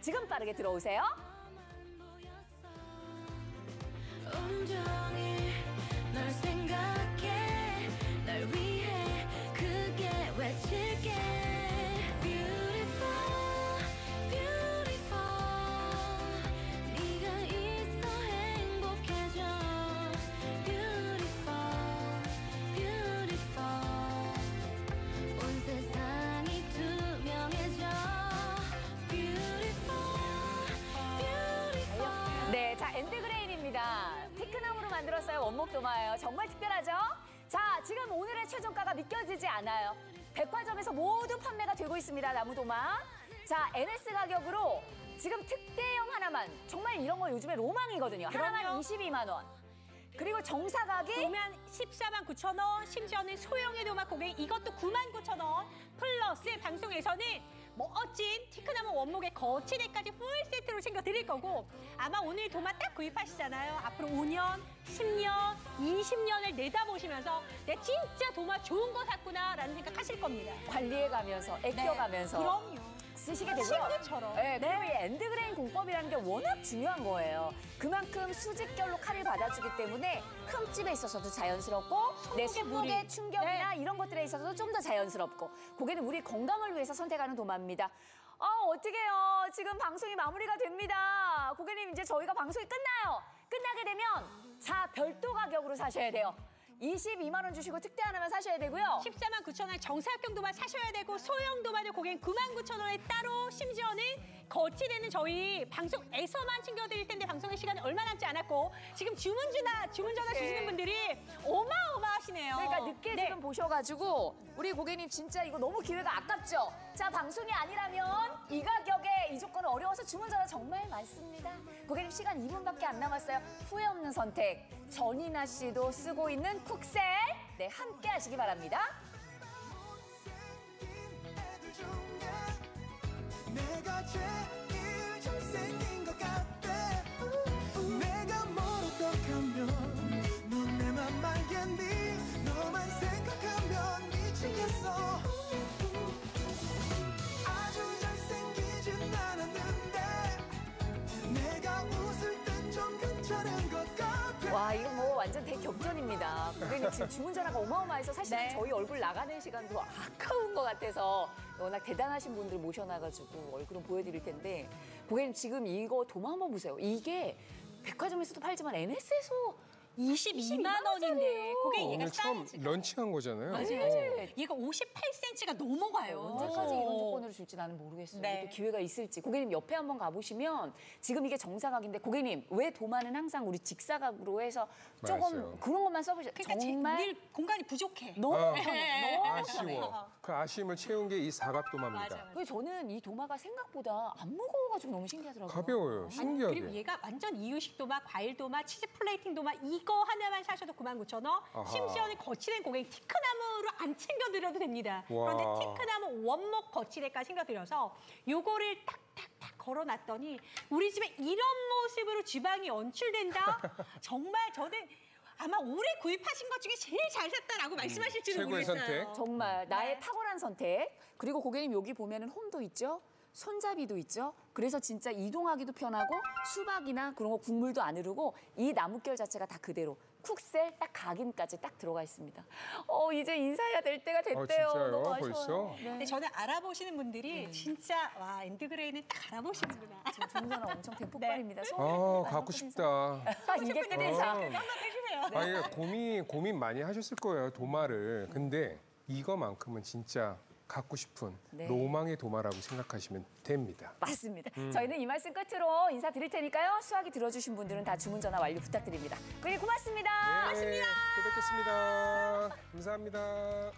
지금 빠르게 들어오세요. 온종일 널 생각해 널 위해 크게 외칠게 Beautiful, beautiful 네가 있어 행복해져 Beautiful, beautiful 온 세상이 투명해져 Beautiful, beautiful 네, 자, 엔드그레인입니다. 티크나무로 만들었어요. 원목 도마예요. 정말 특별하죠? 자, 지금 오늘의 최저가가 믿겨지지 않아요. 백화점에서 모두 판매가 되고 있습니다. 나무 도마. 자, NS 가격으로 지금 특대형 하나만, 정말 이런 거 요즘에 로망이거든요. 하나만 22만 원. 그리고 정사각이 보면 14만 9천 원, 심지어는 소형의 도마 고객 이것도 9만 9천 원. 플러스 방송에서는 멋진 티크나무 원목의 거치대까지 풀 세트로 챙겨드릴 거고 아마 오늘 도마 딱 구입하시잖아요. 앞으로 5년, 10년, 20년을 내다보시면서 내가 진짜 도마 좋은 거 샀구나라는 생각하실 겁니다. 관리해가면서, 애껴가면서. 네, 그럼요. 쓰시게 되고요. 친구처럼. 네, 그리고 이 엔드그레인 공법이라는 게 워낙 중요한 거예요. 그만큼 수직결로 칼을 받아주기 때문에 흠집에 있어서도 자연스럽고 내 손목의 충격이나 이런 것들에 있어서도 좀 더 자연스럽고 고객는 우리 건강을 위해서 선택하는 도마입니다. 어떡해요. 지금 방송이 마무리가 됩니다. 고객님 이제 저희가 방송이 끝나요. 끝나게 되면 자 별도 가격으로 사셔야 돼요. 22만 원 주시고 특대 하나만 사셔야 되고요. 14만 9천 원 정사각형 도마 사셔야 되고 소형 도마도 고객 9만 9천 원에 따로 심지어는 거치대는 저희 방송에서만 챙겨드릴 텐데 방송의 시간이 얼마 남지 않았고 지금 주문 전화 주시는 분들이 어마어마하시네요. 그러니까 늦게 지금 보셔가지고 우리 고객님 진짜 이거 너무 기회가 아깝죠? 자, 방송이 아니라면 이 가격에 이 조건은 어려워서 주문 전화 정말 많습니다. 고객님 시간 2분밖에 안 남았어요. 후회 없는 선택. 전이나 씨도 쓰고 있는 쿡셀. 네, 함께 하시기 바랍니다. 내가 제일 잘생긴 것 같아 내가 뭘 어떡하면 넌 내 맘 알겠니 너만 생각하면 미치겠어 아주 잘생기진 않았는데 내가 웃을 땐 좀 괜찮은 것 같아 와, 이거 뭐 완전 대격전입니다. 고객님 지금 주문 전화가 어마어마해서 사실 저희 얼굴 나가는 시간도 아까운 것 같아서 워낙 대단하신 분들 모셔놔가지고 얼굴은 보여드릴 텐데 고객님 지금 이거 도마 한번 보세요. 이게 백화점에서도 팔지만 NS에서 22만 원인데 고객 얘가 오늘 처음 사이즈가 런칭한 거잖아요. 맞아요. 얘가 58cm가 넘어가요. 언제까지 이런 조건으로 줄지 나는 모르겠어요. 네. 또 기회가 있을지. 고객님 옆에 한번 가보시면 지금 이게 정사각인데 고객님 왜 도마는 항상 우리 직사각으로 해서 조금 맞아요. 그런 것만 써보세요. 그러니까 정말 늘 공간이 부족해. 너무 편해. 너무 아쉬워. 그 아쉬움을 채운 게 이 사각도마입니다. 맞아. 그래서 저는 이 도마가 생각보다 안 무거워가지고 너무 신기하더라고요. 가벼워요. 신기하게. 그리고 얘가 완전 이유식 도마, 과일 도마, 치즈 플레이팅 도마 이거 하나만 사셔도 99,000원. 아하. 심지어는 거치대 고객 티크나무로 안 챙겨드려도 됩니다. 와. 그런데 티크나무 원목 거치대까지 챙겨드려서 요거를 탁탁탁 걸어놨더니 우리 집에 이런 모습으로 주방이 연출된다? 정말 저는 아마 올해 구입하신 것 중에 제일 잘 샀다라고 말씀하실지는 최고의 모르겠어요. 선택. 정말 나의 탁월한 선택. 그리고 고객님 여기 보면은 홈도 있죠. 손잡이도 있죠. 그래서 진짜 이동하기도 편하고 수박이나 그런 거 국물도 안 흐르고 이 나뭇결 자체가 다 그대로 쿡셀 딱 각인까지 딱 들어가 있습니다. 이제 인사해야 될 때가 됐대요. 진짜요? 너무 아쉬워요. 벌써? 네. 근데 저는 알아보시는 분들이 진짜 와 엔드그레이는 딱 알아보시는구나. 지금 주문전화 엄청 대폭발입니다. 갖고 싶다. 이게 끝인사. 아, 이게 고민 많이 하셨을 거예요, 도마를. 근데 이거만큼은 진짜 갖고 싶은 네. 로망의 도마라고 생각하시면 됩니다. 맞습니다. 저희는 이 말씀 끝으로 인사드릴 테니까요. 수화기 들어주신 분들은 다 주문 전화 완료 부탁드립니다. 고객님 고맙습니다. 네, 또 뵙겠습니다. 감사합니다.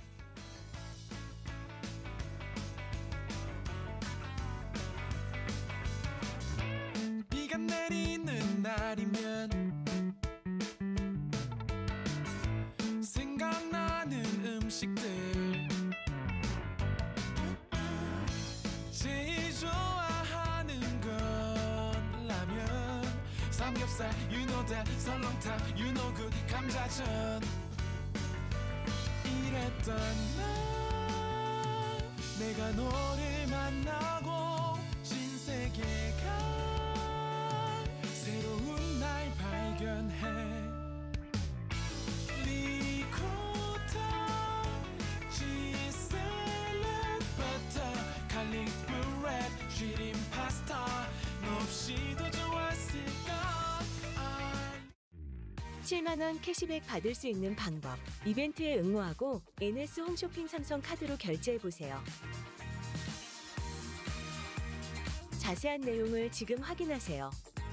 비가 내리는 날이면 생각나는 음식들 제일 좋아하는 건 라면 삼겹살 you know that 설렁탕 you know good 감자전 이랬던 날 내가 너를 만나고 신세계 17만 원 캐시백 받을 수 있는 방법. 이벤트에 응모하고 NS 홈쇼핑 삼성 카드로 결제해 보세요. 자세한 내용을 지금 확인하세요.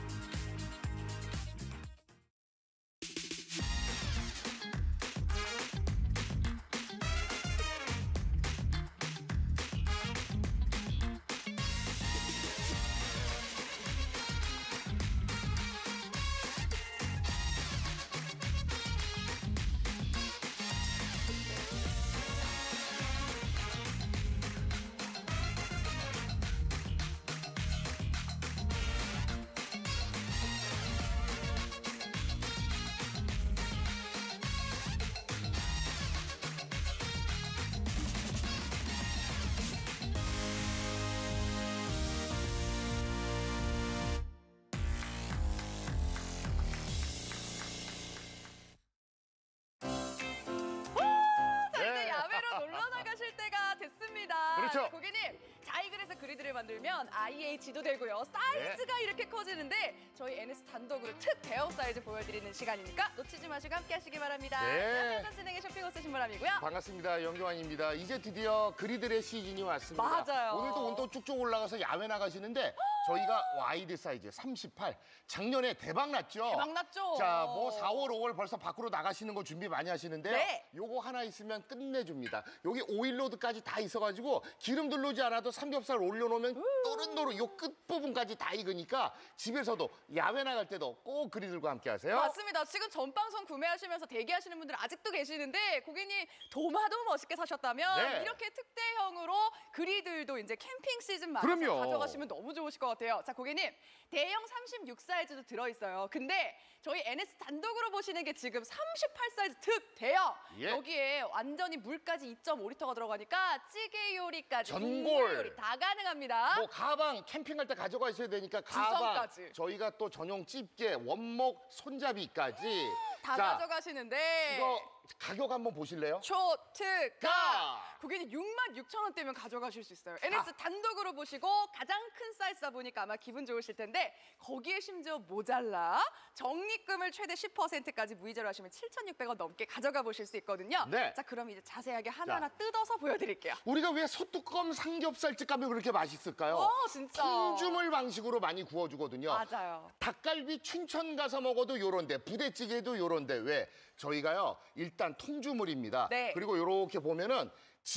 이제 야외로 놀러 나가실 때가 됐습니다. 그렇죠. 고객님, 자이글에서 그리드를 만들면 IH도 되고요. 사이즈가 이렇게 커지는데 저희 NS 단독으로 특 대형 사이즈 보여드리는 시간이니까 놓치지 마시고 함께 하시기 바랍니다. 네. 자, 진행의 쇼핑호스 신보람이고요. 반갑습니다. 영경환입니다. 이제 드디어 그리들의 시즌이 왔습니다. 맞아요. 오늘도 온도 쭉쭉 올라가서 야외 나가시는데 저희가 와이드 사이즈 38. 작년에 대박 났죠? 대박 났죠. 자, 뭐 4월, 5월 벌써 밖으로 나가시는 거 준비 많이 하시는데요. 네. 요거 하나 있으면 끝내줍니다. 여기 오일로드까지 다 있어가지고 기름 두르지 않아도 삼겹살 올려놓으면 노릇노릇 요 끝부분까지 다 익으니까 집에서도 야외 나갈 때도 꼭 그리들과 함께 하세요. 맞습니다. 지금 전방송 구매하시면서 대기하시는 분들 아직도 계시는데 고객님 도마도 멋있게 사셨다면 네. 이렇게 특대형으로 그리들도 이제 캠핑 시즌 맞아서 그럼요. 가져가시면 너무 좋으실 것 같아요. 자, 고객님 대형 36 사이즈도 들어있어요. 근데 저희 NS 단독으로 보시는 게 지금 38 사이즈 특대형. 예. 여기에 완전히 물까지 2.5리터가 들어가니까 찌개 요리까지 전골. 국물 요리 다 가능합니다. 뭐 가방 캠핑할 때 가져가셔야 되니까 가방 주성까지. 저희가 또 전용 집게 원목 손잡이까지 다 자, 가져가시는데 이거 가격 한번 보실래요? 초특가 가! 고객님 66,000원대면 가져가실 수 있어요. NS 단독으로 보시고 가장 큰 사이즈다 보니까 아마 기분 좋으실 텐데 거기에 심지어 모자라 적립금을 최대 10%까지 무이자로 하시면 7,600원 넘게 가져가 보실 수 있거든요. 네. 자, 그럼 이제 자세하게 하나하나 뜯어서 보여드릴게요. 우리가 왜 소뚜껑 삼겹살집 가면 그렇게 맛있을까요? 진짜. 통주물 방식으로 많이 구워주거든요. 맞아요. 닭갈비 춘천 가서 먹어도 요런데 부대찌개도 요런데 왜? 저희가요 일단 통주물입니다. 네. 그리고 요렇게 보면은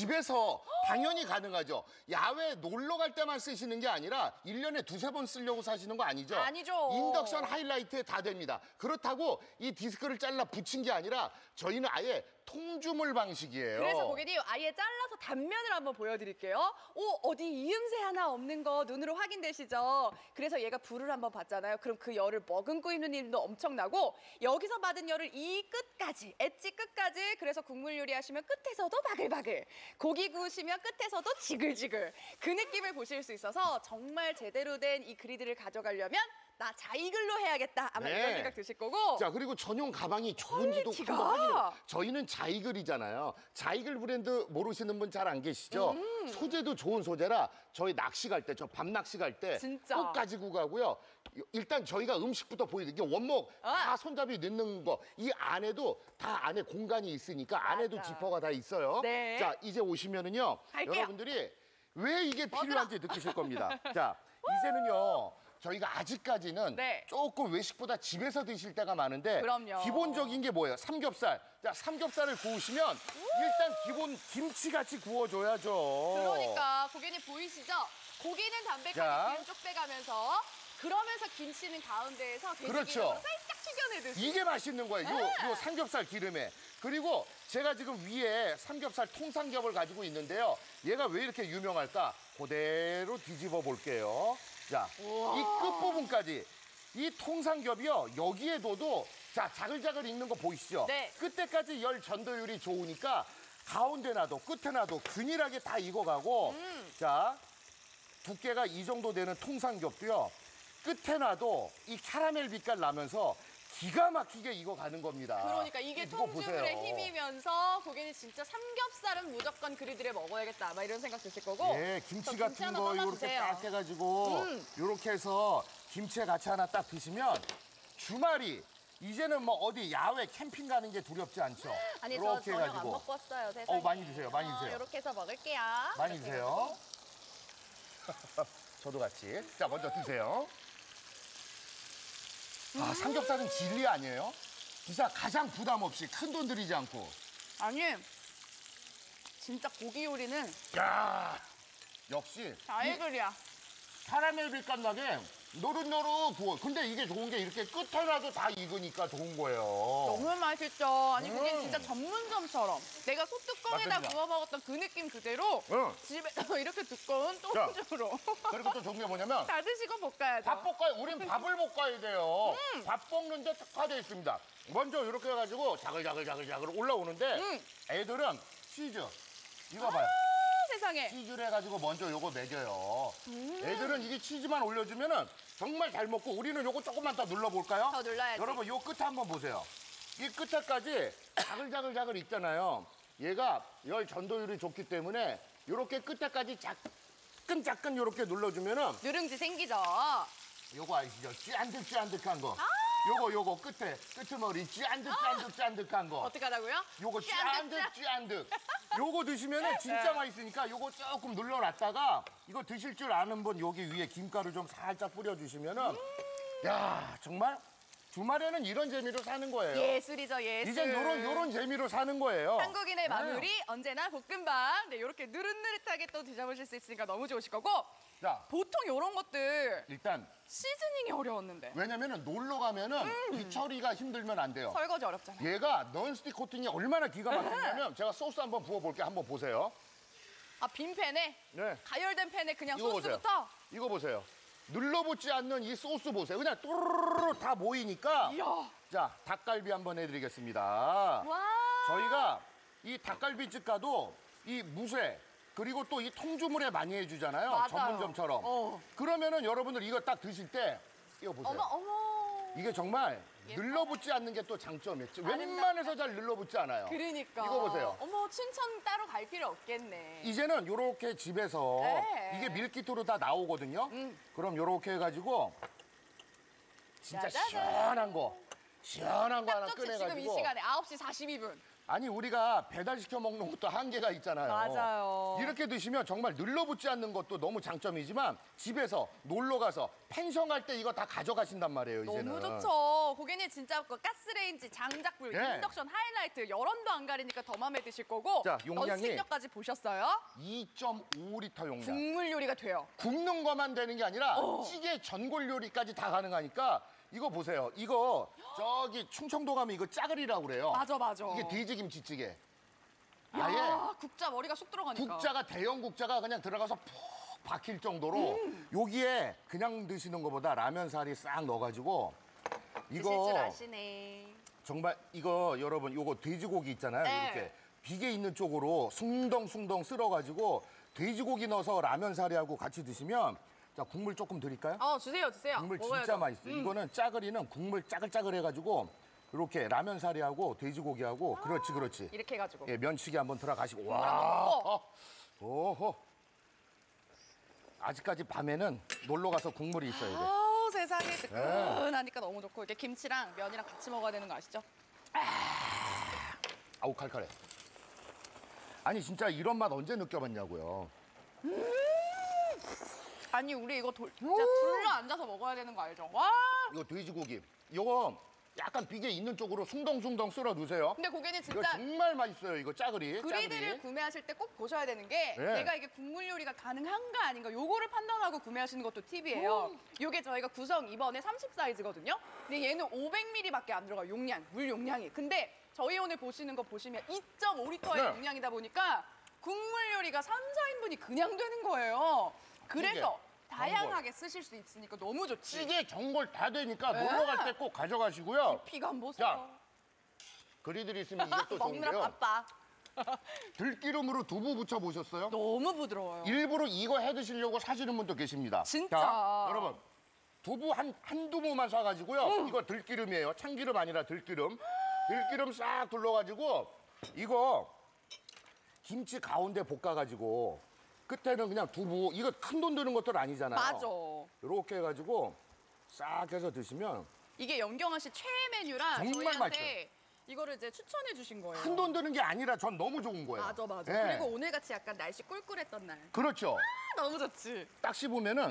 집에서 당연히 가능하죠. 야외 놀러 갈 때만 쓰시는 게 아니라 1년에 두세 번 쓰려고 사시는 거 아니죠? 아니죠. 인덕션 하이라이트에 다 됩니다. 그렇다고 이 디스크를 잘라 붙인 게 아니라 저희는 아예 통주물 방식이에요. 그래서 고객님 아예 잘라서 단면을 한번 보여드릴게요. 어디 이음새 하나 없는 거 눈으로 확인되시죠? 그래서 얘가 불을 한번 받잖아요. 그럼 그 열을 머금고 있는 일도 엄청나고 여기서 받은 열을 이 끝까지, 엣지 끝까지 그래서 국물 요리 하시면 끝에서도 바글바글 고기 구우시면 끝에서도 지글지글 그 느낌을 보실 수 있어서 정말 제대로 된 이 그리드를 가져가려면 나 자이글로 해야겠다. 아마 네. 이런 생각 드실 거고. 자, 그리고 전용 가방이 좋은지도 퀄리티가. 한번 확인해요. 저희는 자이글이잖아요. 자이글 브랜드 모르시는 분 잘 안 계시죠? 소재도 좋은 소재라 저희 낚시 갈 때, 저 밤 낚시 갈 때 진짜. 꼭 가지고 가고요. 일단 저희가 음식부터 보여드릴게요. 이게 원목 다 손잡이 넣는 거. 이 안에도 다 안에 공간이 있으니까 안에도 맞아. 지퍼가 다 있어요. 네. 자, 이제 오시면은요. 갈게요. 여러분들이 왜 이게 필요한지 느끼실 겁니다. 자, 이제는요. 저희가 아직까지는 네. 조금 외식보다 집에서 드실 때가 많은데 그럼요. 기본적인 게 뭐예요? 삼겹살. 자, 삼겹살을 구우시면 일단 기본 김치같이 구워줘야죠. 그러니까 고객님 보이시죠? 고기는 자. 담백하게 기름 쪽 빼가면서 그러면서 김치는 가운데에서 돼지 그렇죠. 기름으로 살짝 튀겨내듯이. 이게 맛있는 거예요. 요 삼겹살 기름에. 그리고 제가 지금 위에 삼겹살 통삼겹을 가지고 있는데요. 얘가 왜 이렇게 유명할까? 그대로 뒤집어 볼게요. 자, 이 끝부분까지. 이 통삼겹이요. 여기에 둬도 자, 자글자글 익는 거 보이시죠? 네. 끝에까지 열 전도율이 좋으니까 가운데 놔도 끝에 놔도 균일하게 다 익어가고 자, 두께가 이 정도 되는 통삼겹도요. 끝에 놔도 이 캐러멜 빛깔 나면서 기가 막히게 익어가는 겁니다. 그러니까 이게 이거 통주물의 보세요. 힘이면서 고객님 진짜 삼겹살은 무조건 그리들에 먹어야겠다. 막 이런 생각 드실 거고. 예, 김치 저 같은 하나 거 이렇게 떠놔주세요. 딱 해가지고 이렇게 해서 김치에 같이 하나 딱 드시면 주말이 이제는 뭐 어디 야외 캠핑 가는 게 두렵지 않죠? 아니 저 이렇게 저녁 안 해가지고. 먹고 왔어요. 세상에. 많이 드세요, 많이 드세요. 이렇게 해서 먹을게요. 많이 이렇게 드세요. 저도 같이. 자, 먼저 드세요. 아, 삼겹살은 진리 아니에요? 진짜 가장 부담 없이 큰 돈 들이지 않고. 아니 진짜 고기 요리는 야, 역시 다이글이야. 카라멜 빛깔 나게 노릇노릇 구워. 근데 이게 좋은 게 이렇게 끝에라도 다 익으니까 좋은 거예요. 너무 맛있죠. 아니 그게 진짜 전문점처럼 내가 소뚜껑에다 맞습니다. 구워 먹었던 그 느낌 그대로 응. 집에서 이렇게 두꺼운 자. 똥주로 그리고 또 좋은 게 뭐냐면 다 드시고 볶아야죠. 밥 볶아요. 우린 밥을 볶아야 돼요. 밥 볶는데 특화되어 있습니다. 먼저 이렇게 해가지고 자글자글 올라오는데 애들은 치즈. 이거 봐요. 세상에. 치즈를 해가지고 먼저 요거 먹여요. 애들은 이게 치즈만 올려주면은 정말 잘 먹고 우리는 요거 조금만 더 눌러볼까요? 더 눌러야지. 여러분 요 끝에 한번 보세요. 이 끝에까지 자글자글 있잖아요. 얘가 열 전도율이 좋기 때문에 요렇게 끝에까지 자끈 요렇게 눌러주면은 누룽지 생기죠. 요거 아시죠? 찌안득한 거. 요거 끝에 끄트머리 찌안득한 거. 어떻게 하다고요? 요거 찌안득. 요거 드시면은 진짜 맛있으니까 요거 조금 눌러놨다가 이거 드실 줄 아는 분 여기 위에 김가루 좀 살짝 뿌려주시면은 야 정말 주말에는 이런 재미로 사는 거예요. 예술이죠, 예술. 이제 요런 재미로 사는 거예요. 한국인의 마무리 언제나 볶음밥. 네, 이렇게 느릿느릿하게 또 드셔보실 수 있으니까 너무 좋으실 거고. 자 보통 이런 것들 일단 시즈닝이 어려웠는데 왜냐면은 놀러 가면은 이 처리가 힘들면 안 돼요. 설거지 어렵잖아요. 얘가 넌스틱 코팅이 얼마나 기가 막히냐면 제가 소스 한번 부어볼게요. 한번 보세요. 아, 빈 팬에 네. 가열된 팬에 그냥 이거 소스부터. 보세요. 이거 보세요. 눌러붙지 않는 이 소스 보세요. 그냥 또르르르 다 모이니까. 이야. 자, 닭갈비 한번 해드리겠습니다. 와. 저희가 이 닭갈비집 가도 이 무쇠 그리고 또 이 통주물에 많이 해주잖아요. 맞아요. 전문점처럼. 그러면은 여러분들 이거 딱 드실 때 이거 보세요. 어머. 이게 정말 눌러붙지 않는 게 또 장점이에요. 웬만해서 잘 눌러붙지 않아요. 그러니까. 이거 보세요. 어머, 칭찬 따로 갈 필요 없겠네. 이제는 요렇게 집에서 네. 이게 밀키트로 다 나오거든요. 그럼 요렇게 해가지고 진짜 짜자잔. 시원한 거 하나 딱 좋지, 지금 이 꺼내가지고 시간에 9시 42분. 아니 우리가 배달시켜 먹는 것도 한계가 있잖아요. 맞아요. 이렇게 드시면 정말 눌러붙지 않는 것도 너무 장점이지만 집에서 놀러 가서 펜션 갈 때 이거 다 가져가신단 말이에요. 이제는. 너무 좋죠. 고객님 진짜 그 가스레인지, 장작불, 네. 인덕션, 하이라이트 열원도 안 가리니까 더 마음에 드실 거고. 자, 용량이 넌스틱력까지 보셨어요? 2.5리터 용량. 국물 요리가 돼요. 굽는 것만 되는 게 아니라 찌개 전골 요리까지 다 가능하니까 이거 보세요. 이거 저기 충청도 가면 이거 짜글이라고 그래요. 맞아. 이게 돼지김치찌개. 야, 아예 국자 머리가 쑥 들어가니까. 국자가 대형 국자가 그냥 들어가서 푹 박힐 정도로 여기에 그냥 드시는 것보다 라면사리 싹 넣어가지고 드실 이거 줄 아시네. 정말 이거 여러분 요거 돼지고기 있잖아요. 네. 이렇게 비계 있는 쪽으로 숭덩숭덩 쓸어가지고 돼지고기 넣어서 라면사리하고 같이 드시면 자 국물 조금 드릴까요? 주세요. 국물 먹어야죠. 진짜 맛있어요. 이거는 짜글이는 국물 짜글짜글 해가지고 이렇게 라면사리하고 돼지고기하고 그렇지. 이렇게 해가지고. 예, 면치기 한번 들어가시고 한번 와. 먹고. 오호. 아직까지 밤에는 놀러 가서 국물이 있어야 돼. 아우, 세상에 뜨끈하니까 너무 좋고 이게 김치랑 면이랑 같이 먹어야 되는 거 아시죠? 아우 칼칼해. 아니 진짜 이런 맛 언제 느껴봤냐고요. 아니 우리 이거 진짜 둘러 앉아서 먹어야 되는 거 알죠? 와. 이거 돼지고기. 이거 약간 비계 있는 쪽으로 숭덩숭덩 쓸어 넣으세요. 근데 고객님 이거 진짜 정말 맛있어요. 이거 짜글이. 그리드를 짜글이. 구매하실 때 꼭 보셔야 되는 게 네. 내가 이게 국물 요리가 가능한가 아닌가 요거를 판단하고 구매하시는 것도 팁이에요. 요게 저희가 구성 2번에 30 사이즈거든요. 근데 얘는 500ml밖에 안 들어가요. 용량, 물 용량이. 근데 저희 오늘 보시는 거 보시면 2.5리터의 네. 용량이다 보니까 국물 요리가 3, 4인분이 그냥 되는 거예요. 그래서 다양하게 쓰실 수 있으니까 너무 좋지. 찌개 전골 다 되니까 네. 놀러 갈 때 꼭 가져가시고요. 피감 보세요. 자, 그리들이 있으면 이게 또 먹느라 좋은데요. 바빠. 들기름으로 두부 부쳐 보셨어요? 너무 부드러워요. 일부러 이거 해 드시려고 사시는 분도 계십니다. 진짜. 자, 여러분. 두부 한 두부만 사가지고요. 이거 들기름이에요. 참기름 아니라 들기름. 들기름 싹 둘러가지고 이거 김치 가운데 볶아가지고 끝에는 그냥 두부. 이거 큰 돈 드는 것들 아니잖아요. 맞아. 이렇게 해가지고 싹 해서 드시면 이게 염경환 씨 최애 메뉴라 정말 저희한테 이거를 이제 추천해 주신 거예요. 큰 돈 드는 게 아니라 전 너무 좋은 거예요. 맞아. 예. 그리고 오늘 같이 약간 날씨 꿀꿀했던 날. 그렇죠. 너무 좋지. 딱 씹으면은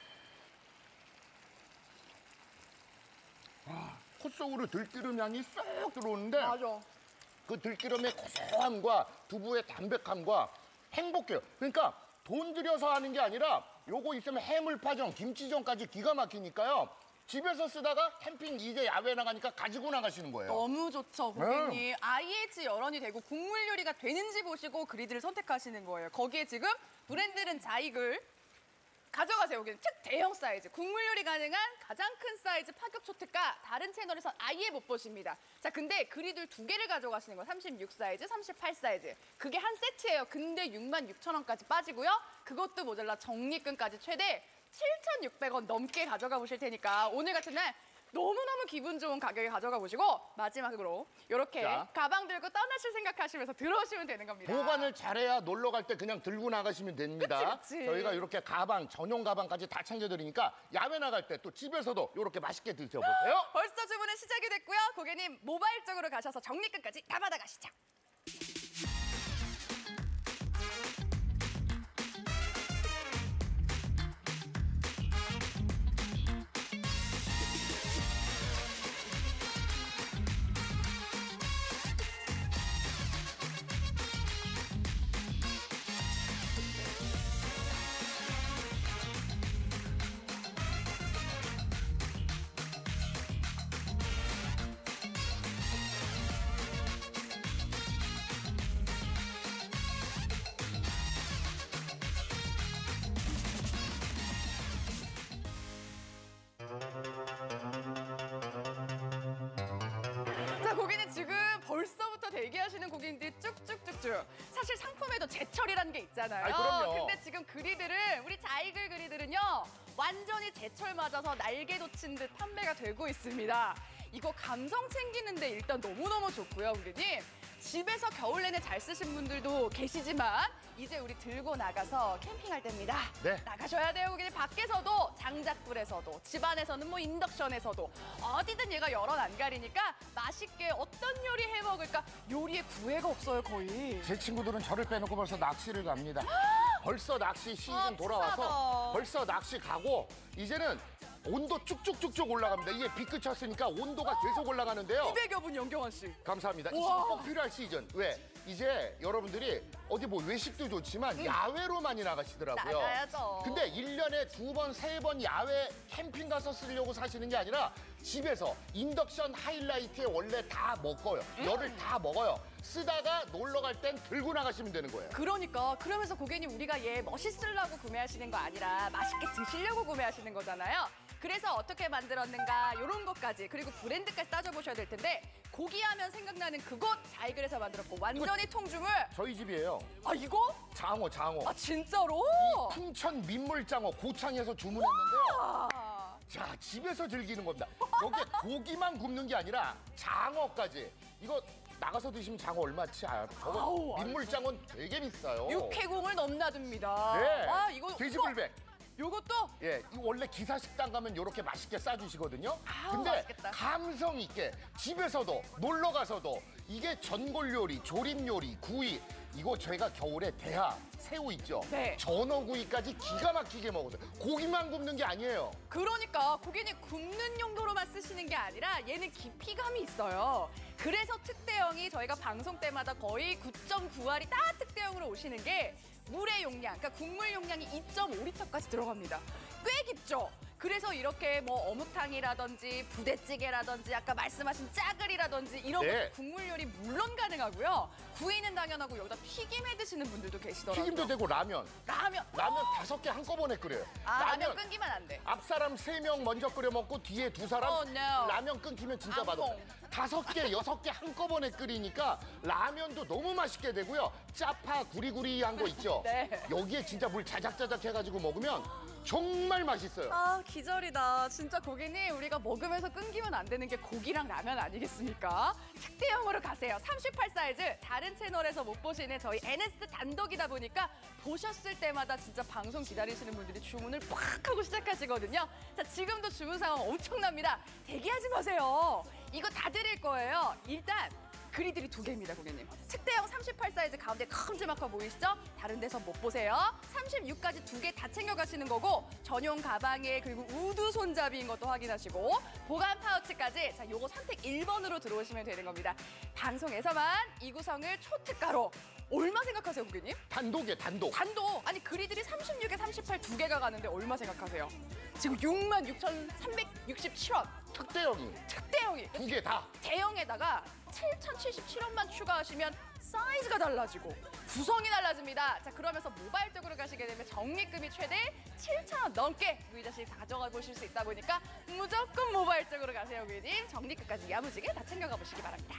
콧 속으로 들기름 향이 쏙 들어오는데 맞아. 그 들기름의 고소함과 두부의 담백함과 행복해요. 그러니까 돈 들여서 하는 게 아니라 요거 있으면 해물파전, 김치전까지 기가 막히니까요. 집에서 쓰다가 캠핑 이제 야외 나가니까 가지고 나가시는 거예요. 너무 좋죠, 고객님. IH 열원이 되고 국물 요리가 되는지 보시고 그리드를 선택하시는 거예요. 거기에 지금 브랜드는 자익을 가져가세요. 여기는 특대형 사이즈, 국물 요리 가능한 가장 큰 사이즈 파격 초특가 다른 채널에선 아예 못 보십니다. 자, 근데 그리들 2개를 가져가시는 거예요. 36 사이즈, 38 사이즈. 그게 한 세트예요. 근데 66,000원까지 빠지고요. 그것도 모자라 적립금까지 최대 7,600원 넘게 가져가 보실 테니까 오늘 같은 날 너무너무 기분 좋은 가격에 가져가 보시고 마지막으로 이렇게 자. 가방 들고 떠나실 생각하시면서 들어오시면 되는 겁니다. 보관을 잘해야 놀러 갈 때 그냥 들고 나가시면 됩니다. 그치. 저희가 이렇게 가방, 전용 가방까지 다 챙겨드리니까 야외 나갈 때 또 집에서도 이렇게 맛있게 드셔보세요. 벌써 주문은 시작이 됐고요. 고객님 모바일 쪽으로 가셔서 적립금까지 다 받아가시죠. 자, 고객님 지금 벌써부터 대기하시는 고객님들이 쭉쭉쭉쭉. 사실 상품에도 제철이라는 게 있잖아요. 아이, 그럼요. 근데 지금 그리들은 우리 자이글 그리들은요 완전히 제철 맞아서 날개 돋친 듯 판매가 되고 있습니다. 이거 감성 챙기는데 일단 너무너무 좋고요, 고객님. 집에서 겨울 내내 잘 쓰신 분들도 계시지만 이제 우리 들고 나가서 캠핑할 때입니다. 네. 나가셔야 돼요, 고객님. 밖에서도 장작불에서도 집안에서는 뭐 인덕션에서도 어디든 얘가 열언 안 가리니까 맛있게 어떤 요리 해 먹을까 요리에 구애가 없어요, 거의. 제 친구들은 저를 빼놓고 벌써 낚시를 갑니다. 벌써 낚시 시즌 돌아와서 푸사다. 벌써 낚시 가고 이제는 온도 쭉쭉쭉쭉 올라갑니다. 이게 비 그쳤으니까 온도가 계속 올라가는데요. 200여 분 연경환 씨. 감사합니다. 이 우와. 시즌 꼭 필요할 시즌. 왜? 이제 여러분들이 어디 뭐 외식도 좋지만 야외로 많이 나가시더라고요. 나가야죠. 근데 1년에 2번, 3번 야외 캠핑 가서 쓰려고 사시는 게 아니라 집에서 인덕션 하이라이트에 원래 다 먹어요. 열을 다 먹어요. 쓰다가 놀러 갈 땐 들고 나가시면 되는 거예요. 그러니까 그러면서 고객님 우리가 얘 멋있으려고 구매하시는 거 아니라 맛있게 드시려고 구매하시는 거잖아요. 그래서 어떻게 만들었는가 이런 것까지 그리고 브랜드까지 따져보셔야 될 텐데 고기하면 생각나는 그곳 자이글에서 만들었고 완전히 통주물. 저희 집이에요. 아 이거? 장어, 장어. 아 진짜로? 풍천 민물장어 고창에서 주문했는데요. 아. 자, 집에서 즐기는 겁니다. 여기에 고기만 굽는 게 아니라 장어까지. 이거 나가서 드시면 장어 얼마치? 저거 아우, 민물장어는 되게 비싸요. 육해공을 넘나듭니다. 네. 아 이거 돼지불백. 요것도 예, 이 원래 기사식당 가면 이렇게 맛있게 싸주시거든요. 아우, 근데 맛있겠다. 감성 있게 집에서도 놀러 가서도 이게 전골 요리, 조림 요리, 구이 이거 저희가 겨울에 대하, 새우 있죠. 네. 전어구이까지 기가 막히게 먹었어요. 고기만 굽는 게 아니에요. 그러니까 고객님 굽는 용도로만 쓰시는 게 아니라 얘는 깊이감이 있어요. 그래서 특대형이 저희가 방송 때마다 거의 9.9알이 다 특대형으로 오시는 게 물의 용량, 그러니까 국물 용량이 2.5리터까지 들어갑니다. 꽤 깊죠? 그래서 이렇게 뭐 어묵탕이라든지 부대찌개라든지 아까 말씀하신 짜글이라든지 이런 네. 거 국물 요리 물론 가능하고요. 구이는 당연하고 여기다 튀김해 드시는 분들도 계시더라고요. 튀김도 되고 라면. 라면. 라면 5개 한꺼번에 끓여요. 아, 라면 끊기면 안 돼. 앞사람 3명 먼저 끓여 먹고 뒤에 2사람 Oh, no. 라면 끊기면 진짜 안 맛없어요. 5개, 6개 한꺼번에 끓이니까 라면도 너무 맛있게 되고요. 짜파 구리구리한 거 있죠? 네. 여기에 진짜 물 자작자작 해가지고 먹으면 정말 맛있어요. 아, 기절이다. 진짜 고객님, 우리가 먹으면서 끊기면 안 되는 게 고기랑 라면 아니겠습니까? 특대형으로 가세요. 38 사이즈. 다른 채널에서 못 보시는 저희 NS 단독이다 보니까 보셨을 때마다 진짜 방송 기다리시는 분들이 주문을 팍 하고 시작하시거든요. 자, 지금도 주문 상황 엄청납니다. 대기하지 마세요. 이거 다 드릴 거예요. 일단 그리들이 2개입니다, 고객님. 특대형 38 사이즈 가운데 큼지막한 보이시죠? 다른 데서 못 보세요. 36까지 2개 다 챙겨가시는 거고 전용 가방에 그리고 우드 손잡이인 것도 확인하시고 보관 파우치까지 자, 요거 선택 1번으로 들어오시면 되는 겁니다. 방송에서만 이 구성을 초특가로 얼마 생각하세요, 고객님? 단독이에요, 단독. 단독! 아니 그리들이 36에 38 2개가 가는데 얼마 생각하세요? 지금 66,367원. 특대형이 특대형이 2개 다. 대형에다가 7,077원만 추가하시면 사이즈가 달라지고 구성이 달라집니다. 자, 그러면서 모바일 쪽으로 가시게 되면 적립금이 최대 7,000원 넘게 무이자식 가져가 보실 수 있다 보니까 무조건 모바일 쪽으로 가세요, 고객님. 적립금까지 야무지게 다 챙겨가 보시기 바랍니다.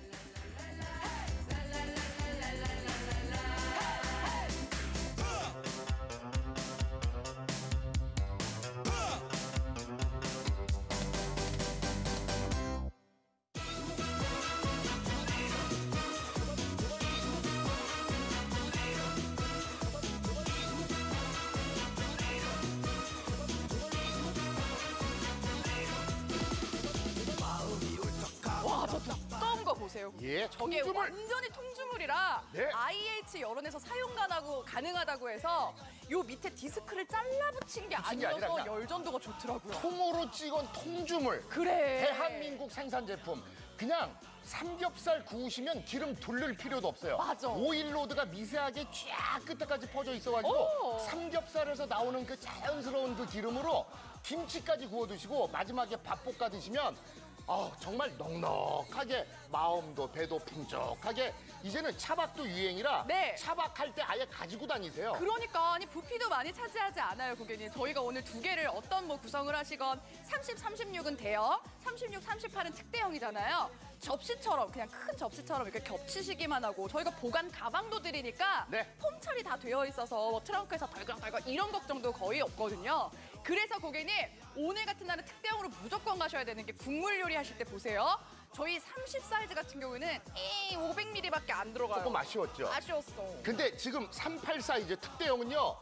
와, 저 두꺼운 거 보세요. 예, 저게 통주물. 완전히 통주물이라 네. IH 여론에서 사용 가능하다고 해서 요 밑에 디스크를 잘라 붙인 게 붙인 게 아니라 아니어서 그냥 열전도가 좋더라고요. 통으로 찍은 통주물. 그래. 대한민국 생산 제품. 그냥 삼겹살 구우시면 기름 둘릴 필요도 없어요. 맞아. 오일 로드가 미세하게 쫙 끝에까지 퍼져 있어가지고 오. 삼겹살에서 나오는 그 자연스러운 그 기름으로 김치까지 구워 드시고 마지막에 밥 볶아 드시면 정말 넉넉하게 마음도 배도 풍족하게 이제는 차박도 유행이라 네. 차박할 때 아예 가지고 다니세요. 그러니까 아니 부피도 많이 차지하지 않아요, 고객님. 저희가 오늘 2개를 어떤 뭐 구성을 하시건 30, 36은 대형, 36, 38은 특대형이잖아요. 접시처럼 그냥 큰 접시처럼 이렇게 겹치시기만 하고 저희가 보관 가방도 드리니까 네. 폼 처리 다 되어 있어서 뭐 트렁크에서 덜컹덜컹 이런 걱정도 거의 없거든요. 그래서 고객님 오늘 같은 날은 특대형으로 무조건 가셔야 되는 게 국물 요리 하실 때 보세요. 저희 30 사이즈 같은 경우는 500ml밖에 안 들어가요. 조금 아쉬웠죠. 아쉬웠어. 근데 지금 38 사이즈 특대형은요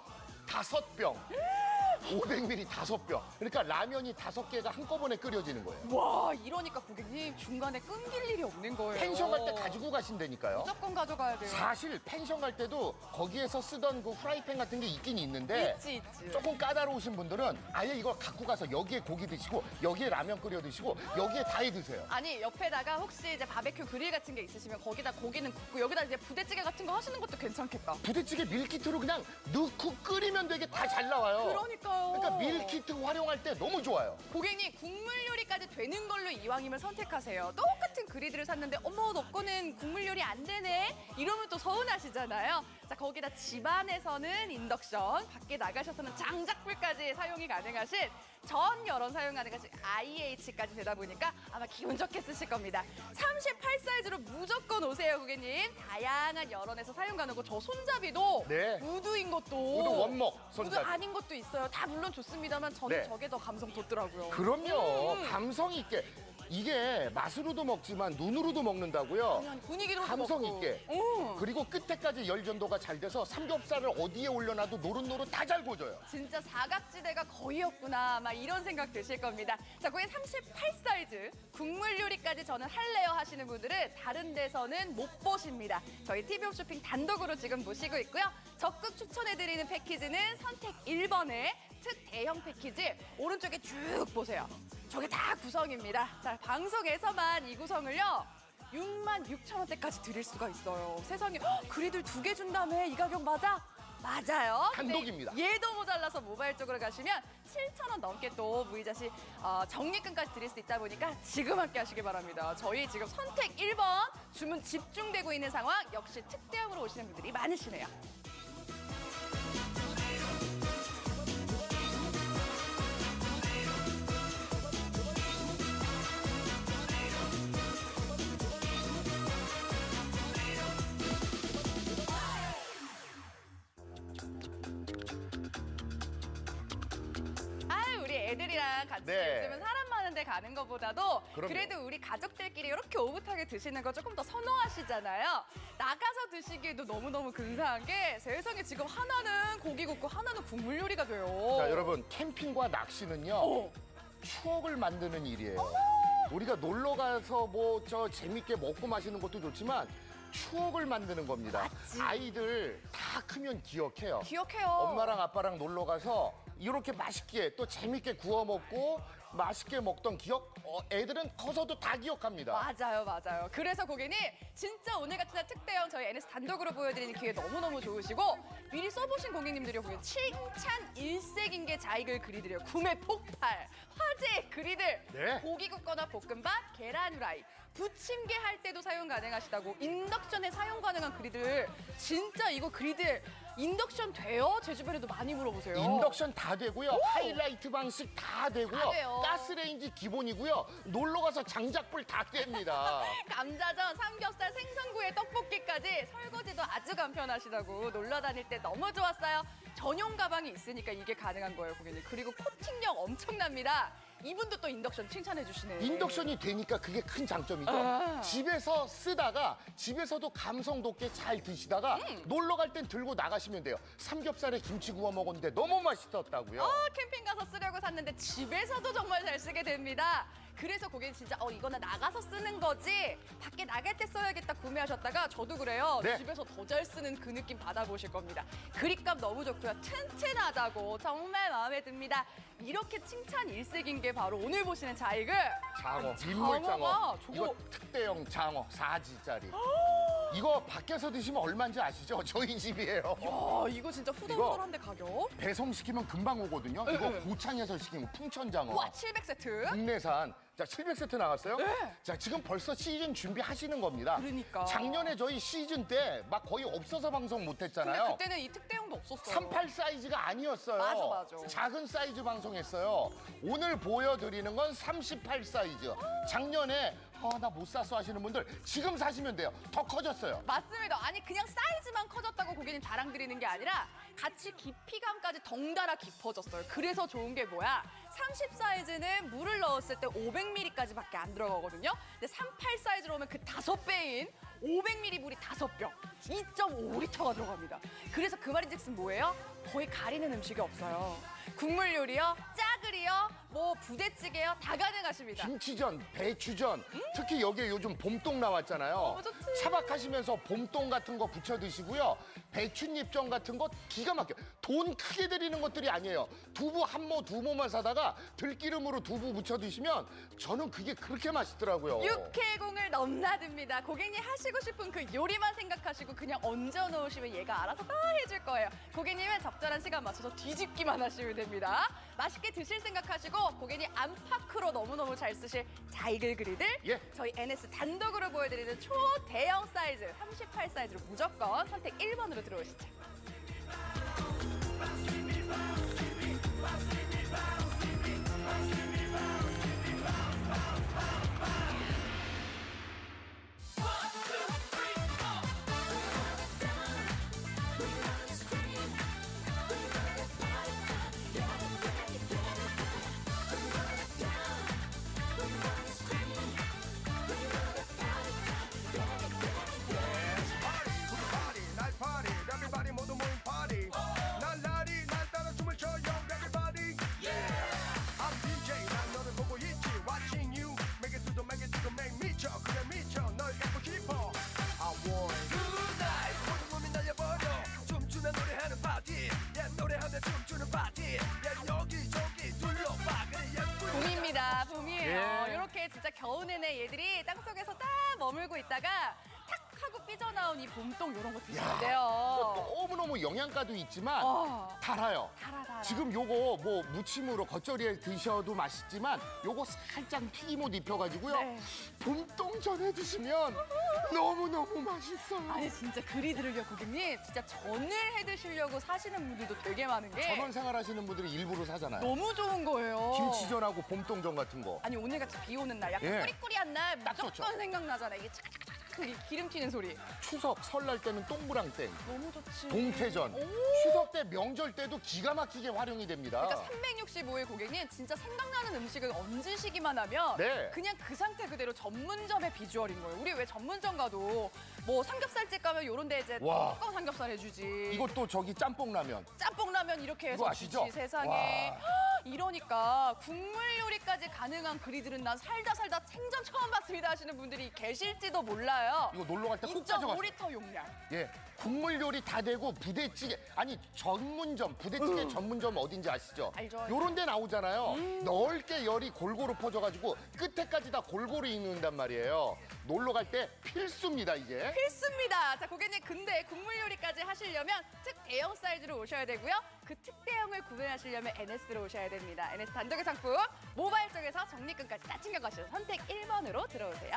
5병 500ml 5병 그러니까 라면이 5개가 한꺼번에 끓여지는 거예요. 와, 이러니까 고객님 중간에 끊길 일이 없는 거예요. 펜션 갈 때 가지고 가신다니까요. 무조건 가져가야 돼요. 사실 펜션 갈 때도 거기에서 쓰던 그 프라이팬 같은 게 있긴 있는데 있지. 조금 까다로우신 분들은 아예 이걸 갖고 가서 여기에 고기 드시고 여기에 라면 끓여 드시고 여기에 다 해 드세요. 아니 옆에다가 혹시 이제 바베큐 그릴 같은 게 있으시면 거기다 고기는 굽고 여기다 이제 부대찌개 같은 거 하시는 것도 괜찮겠다. 부대찌개 밀키트로 그냥 넣고 끓이면 되게 다 잘 나와요. 그러니까요. 그러니까 밀키트 활용할 때 너무 좋아요. 고객님 국물 요리까지 되는 걸로 이왕이면 선택하세요. 똑같은 그리드를 샀는데 어머 너 거는 국물 요리 안 되네 이러면 또 서운하시잖아요. 자, 거기다 집안에서는 인덕션, 밖에 나가셔서는 장작불까지 사용이 가능하신 전 여론 사용 가능하신 IH까지 되다 보니까 아마 기분 좋게 쓰실 겁니다. 38 사이즈로 무조건 오세요, 고객님. 다양한 여론에서 사용 가능하고 저 손잡이도 네. 우드인 것도 우드 원목 우드 손잡이. 아닌 것도 있어요. 다 물론 좋습니다만 저는 네. 저게 더 감성 돋더라고요. 그럼요. 감성 있게. 이게 맛으로도 먹지만 눈으로도 먹는다고요. 아니, 분위기로 감성 먹고. 있게. 그리고 끝에까지 열 전도가 잘 돼서 삼겹살을 어디에 올려놔도 노릇노릇 다 잘 구워져요. 진짜 사각지대가 거의 없구나 막 이런 생각 드실 겁니다. 자, 거기 38 사이즈 국물 요리까지 저는 할래요 하시는 분들은 다른 데서는 못 보십니다. 저희 TV 홈쇼핑 단독으로 지금 모시고 있고요. 적극 추천해드리는 패키지는 선택 1번의 특대형 패키지 오른쪽에 쭉 보세요. 저게 다 구성입니다. 자, 방송에서만 이 구성을요. 66,000원대까지 드릴 수가 있어요. 세상에 그리들 2개 준다며 이 가격 맞아? 맞아요. 단독입니다. 근데 얘도 모자라서 모바일 쪽으로 가시면 7,000원 넘게 또 무이자시 적립금까지 드릴 수 있다 보니까 지금 함께 하시기 바랍니다. 저희 지금 선택 1번 주문 집중되고 있는 상황 역시 특대형으로 오시는 분들이 많으시네요. 가족들이랑 같이 네. 요즘은 사람 많은 데 가는 것보다도 그럼요. 그래도 우리 가족들끼리 이렇게 오붓하게 드시는 거 조금 더 선호하시잖아요. 나가서 드시기에도 너무너무 근사한 게 세상에 지금 하나는 고기 굽고 하나는 국물 요리가 돼요. 자, 여러분 캠핑과 낚시는요. 추억을 만드는 일이에요. 우리가 놀러 가서 뭐 저 재밌게 먹고 마시는 것도 좋지만 추억을 만드는 겁니다. 아이들 다 크면 기억해요. 기억해요. 엄마랑 아빠랑 놀러 가서 이렇게 맛있게 또 재밌게 구워 먹고 맛있게 먹던 기억 애들은 커서도 다 기억합니다. 맞아요, 맞아요. 그래서 고객님 진짜 오늘 같은 날 특대형 저희 NS 단독으로 보여드리는 기회 너무너무 좋으시고 미리 써보신 고객님들이 고객님 칭찬 일색인 게 자익을 그리들이요. 구매 폭발, 화제 그리들, 네. 고기 굽거나 볶음밥, 계란 후라이, 부침개 할 때도 사용 가능하시다고 인덕션에 사용 가능한 그리들 진짜 이거 그리들 인덕션 돼요? 제 주변에도 많이 물어보세요. 인덕션 다 되고요. 하이라이트 방식 다 되고요. 다 돼요. 가스레인지 기본이고요. 놀러 가서 장작불 다 됩니다. 감자전, 삼겹살, 생선구이, 떡볶이까지 설거지도 아주 간편하시다고 놀러 다닐 때 너무 좋았어요. 전용 가방이 있으니까 이게 가능한 거예요, 고객님. 그리고 코팅력 엄청납니다. 이분도 또 인덕션 칭찬해 주시네요. 인덕션이 되니까 그게 큰 장점이죠. 집에서 쓰다가 집에서도 감성 돋게 잘 드시다가 놀러 갈 땐 들고 나가시면 돼요. 삼겹살에 김치 구워 먹었는데 너무 맛있었다고요. 캠핑 가서 쓰려고 샀는데 집에서도 정말 잘 쓰게 됩니다. 그래서 고객님 진짜 이거는 나가서 쓰는 거지 밖에 나갈 때 써야겠다 구매하셨다가 저도 그래요. 네. 집에서 더 잘 쓰는 그 느낌 받아보실 겁니다. 그립감 너무 좋고요. 튼튼하다고 정말 마음에 듭니다. 이렇게 칭찬 일색인 게 바로 오늘 보시는 자익을 장어, 장어가 민물장어. 저거- 이거 특대형 장어 4지짜리. 이거 밖에서 드시면 얼마인지 아시죠? 저희 집이에요. 이거 진짜 후덜후덜한데 가격? 배송시키면 금방 오거든요. 이거 고창에서 시키면 풍천장어. 와 700세트. 국내산. 자, 700세트 나갔어요? 자, 지금 벌써 시즌 준비하시는 겁니다. 그러니까. 작년에 저희 시즌 때 막 거의 없어서 방송 못 근데 했잖아요. 그때는 이 특대형도 없었어요. 38 사이즈가 아니었어요. 맞아. 작은 사이즈 방송했어요. 오늘 보여드리는 건 38 사이즈. 작년에 나 못 샀어 하시는 분들 지금 사시면 돼요. 더 커졌어요. 맞습니다. 아니 그냥 사이즈만 커졌다고 고객님 자랑 드리는 게 아니라 같이 깊이감까지 덩달아 깊어졌어요. 그래서 좋은 게 뭐야? 30 사이즈는 물을 넣었을 때 500ml까지밖에 안 들어가거든요. 근데 38 사이즈로 오면 그 5배인 500ml 물이 5병, 2.5리터가 들어갑니다. 그래서 그 말인즉슨 뭐예요? 거의 가리는 음식이 없어요. 국물 요리요, 짜글이요, 뭐 부대찌개요, 다 가능하십니다. 김치전, 배추전, 특히 여기에 요즘 봄동 나왔잖아요. 좋지. 차박하시면서 봄동 같은 거 부쳐 드시고요. 배춧잎전 같은 거 기가 막혀. 돈 크게 들이는 것들이 아니에요. 두부 한 모, 두 모만 사다가 들기름으로 두부 부쳐 드시면 저는 그게 그렇게 맛있더라고요. 육해공을 넘나듭니다. 고객님 하시고 싶은 그 요리만 생각하시고 그냥 얹어 놓으시면 얘가 알아서 다 해줄 거예요. 고객님은 적절한 시간 맞춰서 뒤집기만 하시면 됩니다. 맛있게 드실 생각하시고 고객님 안팎으로 너무너무 잘 쓰실 자이글 그리들 예. 저희 NS 단독으로 보여드리는 초대형 사이즈 38 사이즈로 무조건 선택 1번으로 들어오시죠. Everybody 모두 모인 party. 날라리 날 따라 춤을 춰요. Everybody. I'm DJ 난 너를 보고 있지. Watching you. Make it to make 미쳐. 그래 미쳐. 널 갖고 싶어. I want good night. 모든 몸이 날려버려. 춤추며 노래하는 파티. Yeah, 노래하며 춤추는 파티. Yeah, 여기저기 둘러봐. 그래 예쁘게. 봄입니다. 봄이에요. 예. 이렇게 진짜 겨우 내내 얘들이 땅속에서 딱 머물고 있다가 탁 하고 삐져나온 이 봄동 이런 거 드시면 돼요. 너무너무 영양가도 있지만 달아요. 달아. 지금 요거 뭐 무침으로 겉절이에 드셔도 맛있지만 요거 살짝 튀김옷 입혀가지고요. 네. 봄동 전에 드시면 너무너무 맛있어요. 아니 진짜 그리들을요 고객님 진짜 전을 해 드시려고 사시는 분들도 되게 많은 게 전원 생활하시는 분들이 일부러 사잖아요. 너무 좋은 거예요. 김치전하고 봄동전 같은 거. 아니 오늘같이 비 오는 날 약간 예. 꾸리꾸리한 날 딱 무조건 좋죠. 생각나잖아요. 이게 착착착착 그 기름 튀는 소리. 추석, 설날 때는 동그랑땡, 너무 좋지. 동태전, 추석 때 명절 때도 기가 막히게 활용이 됩니다. 그러니까 365일 고객님 진짜 생각나는 음식을 얹으시기만 하면 네. 그냥 그 상태 그대로 전문점의 비주얼인 거예요. 우리 왜 전문점 가도 뭐 삼겹살집 가면 이런 데 이제 와. 두꺼운 삼겹살 해주지. 이것도 저기 짬뽕라면. 짬뽕라면 이렇게 해서 이거 아시죠? 주지 세상에. 와. 이러니까 국물 요리까지 가능한 그리들은 난 살다 생전 처음 봤습니다 하시는 분들이 계실지도 몰라요. 이거 놀러 갈 때 꼭 가져가세요. 2.5리터 용량. 예, 국물 요리 다 되고 부대찌개 아니 전문점 부대찌개 전문점 어딘지 아시죠? 알죠. 요런 데 나오잖아요. 넓게 열이 골고루 퍼져가지고 끝에까지 다 골고루 익는단 말이에요. 놀러 갈 때 필수입니다 이게. 필수입니다. 자, 고객님 근데 국물 요리까지 하시려면 특대형 사이즈로 오셔야 되고요. 그 특대형을 구매하시려면 NS로 오셔야 됩니다. NS 단독의 상품 모바일 쪽에서 적립금까지 다 챙겨가시죠. 선택 1번으로 들어오세요.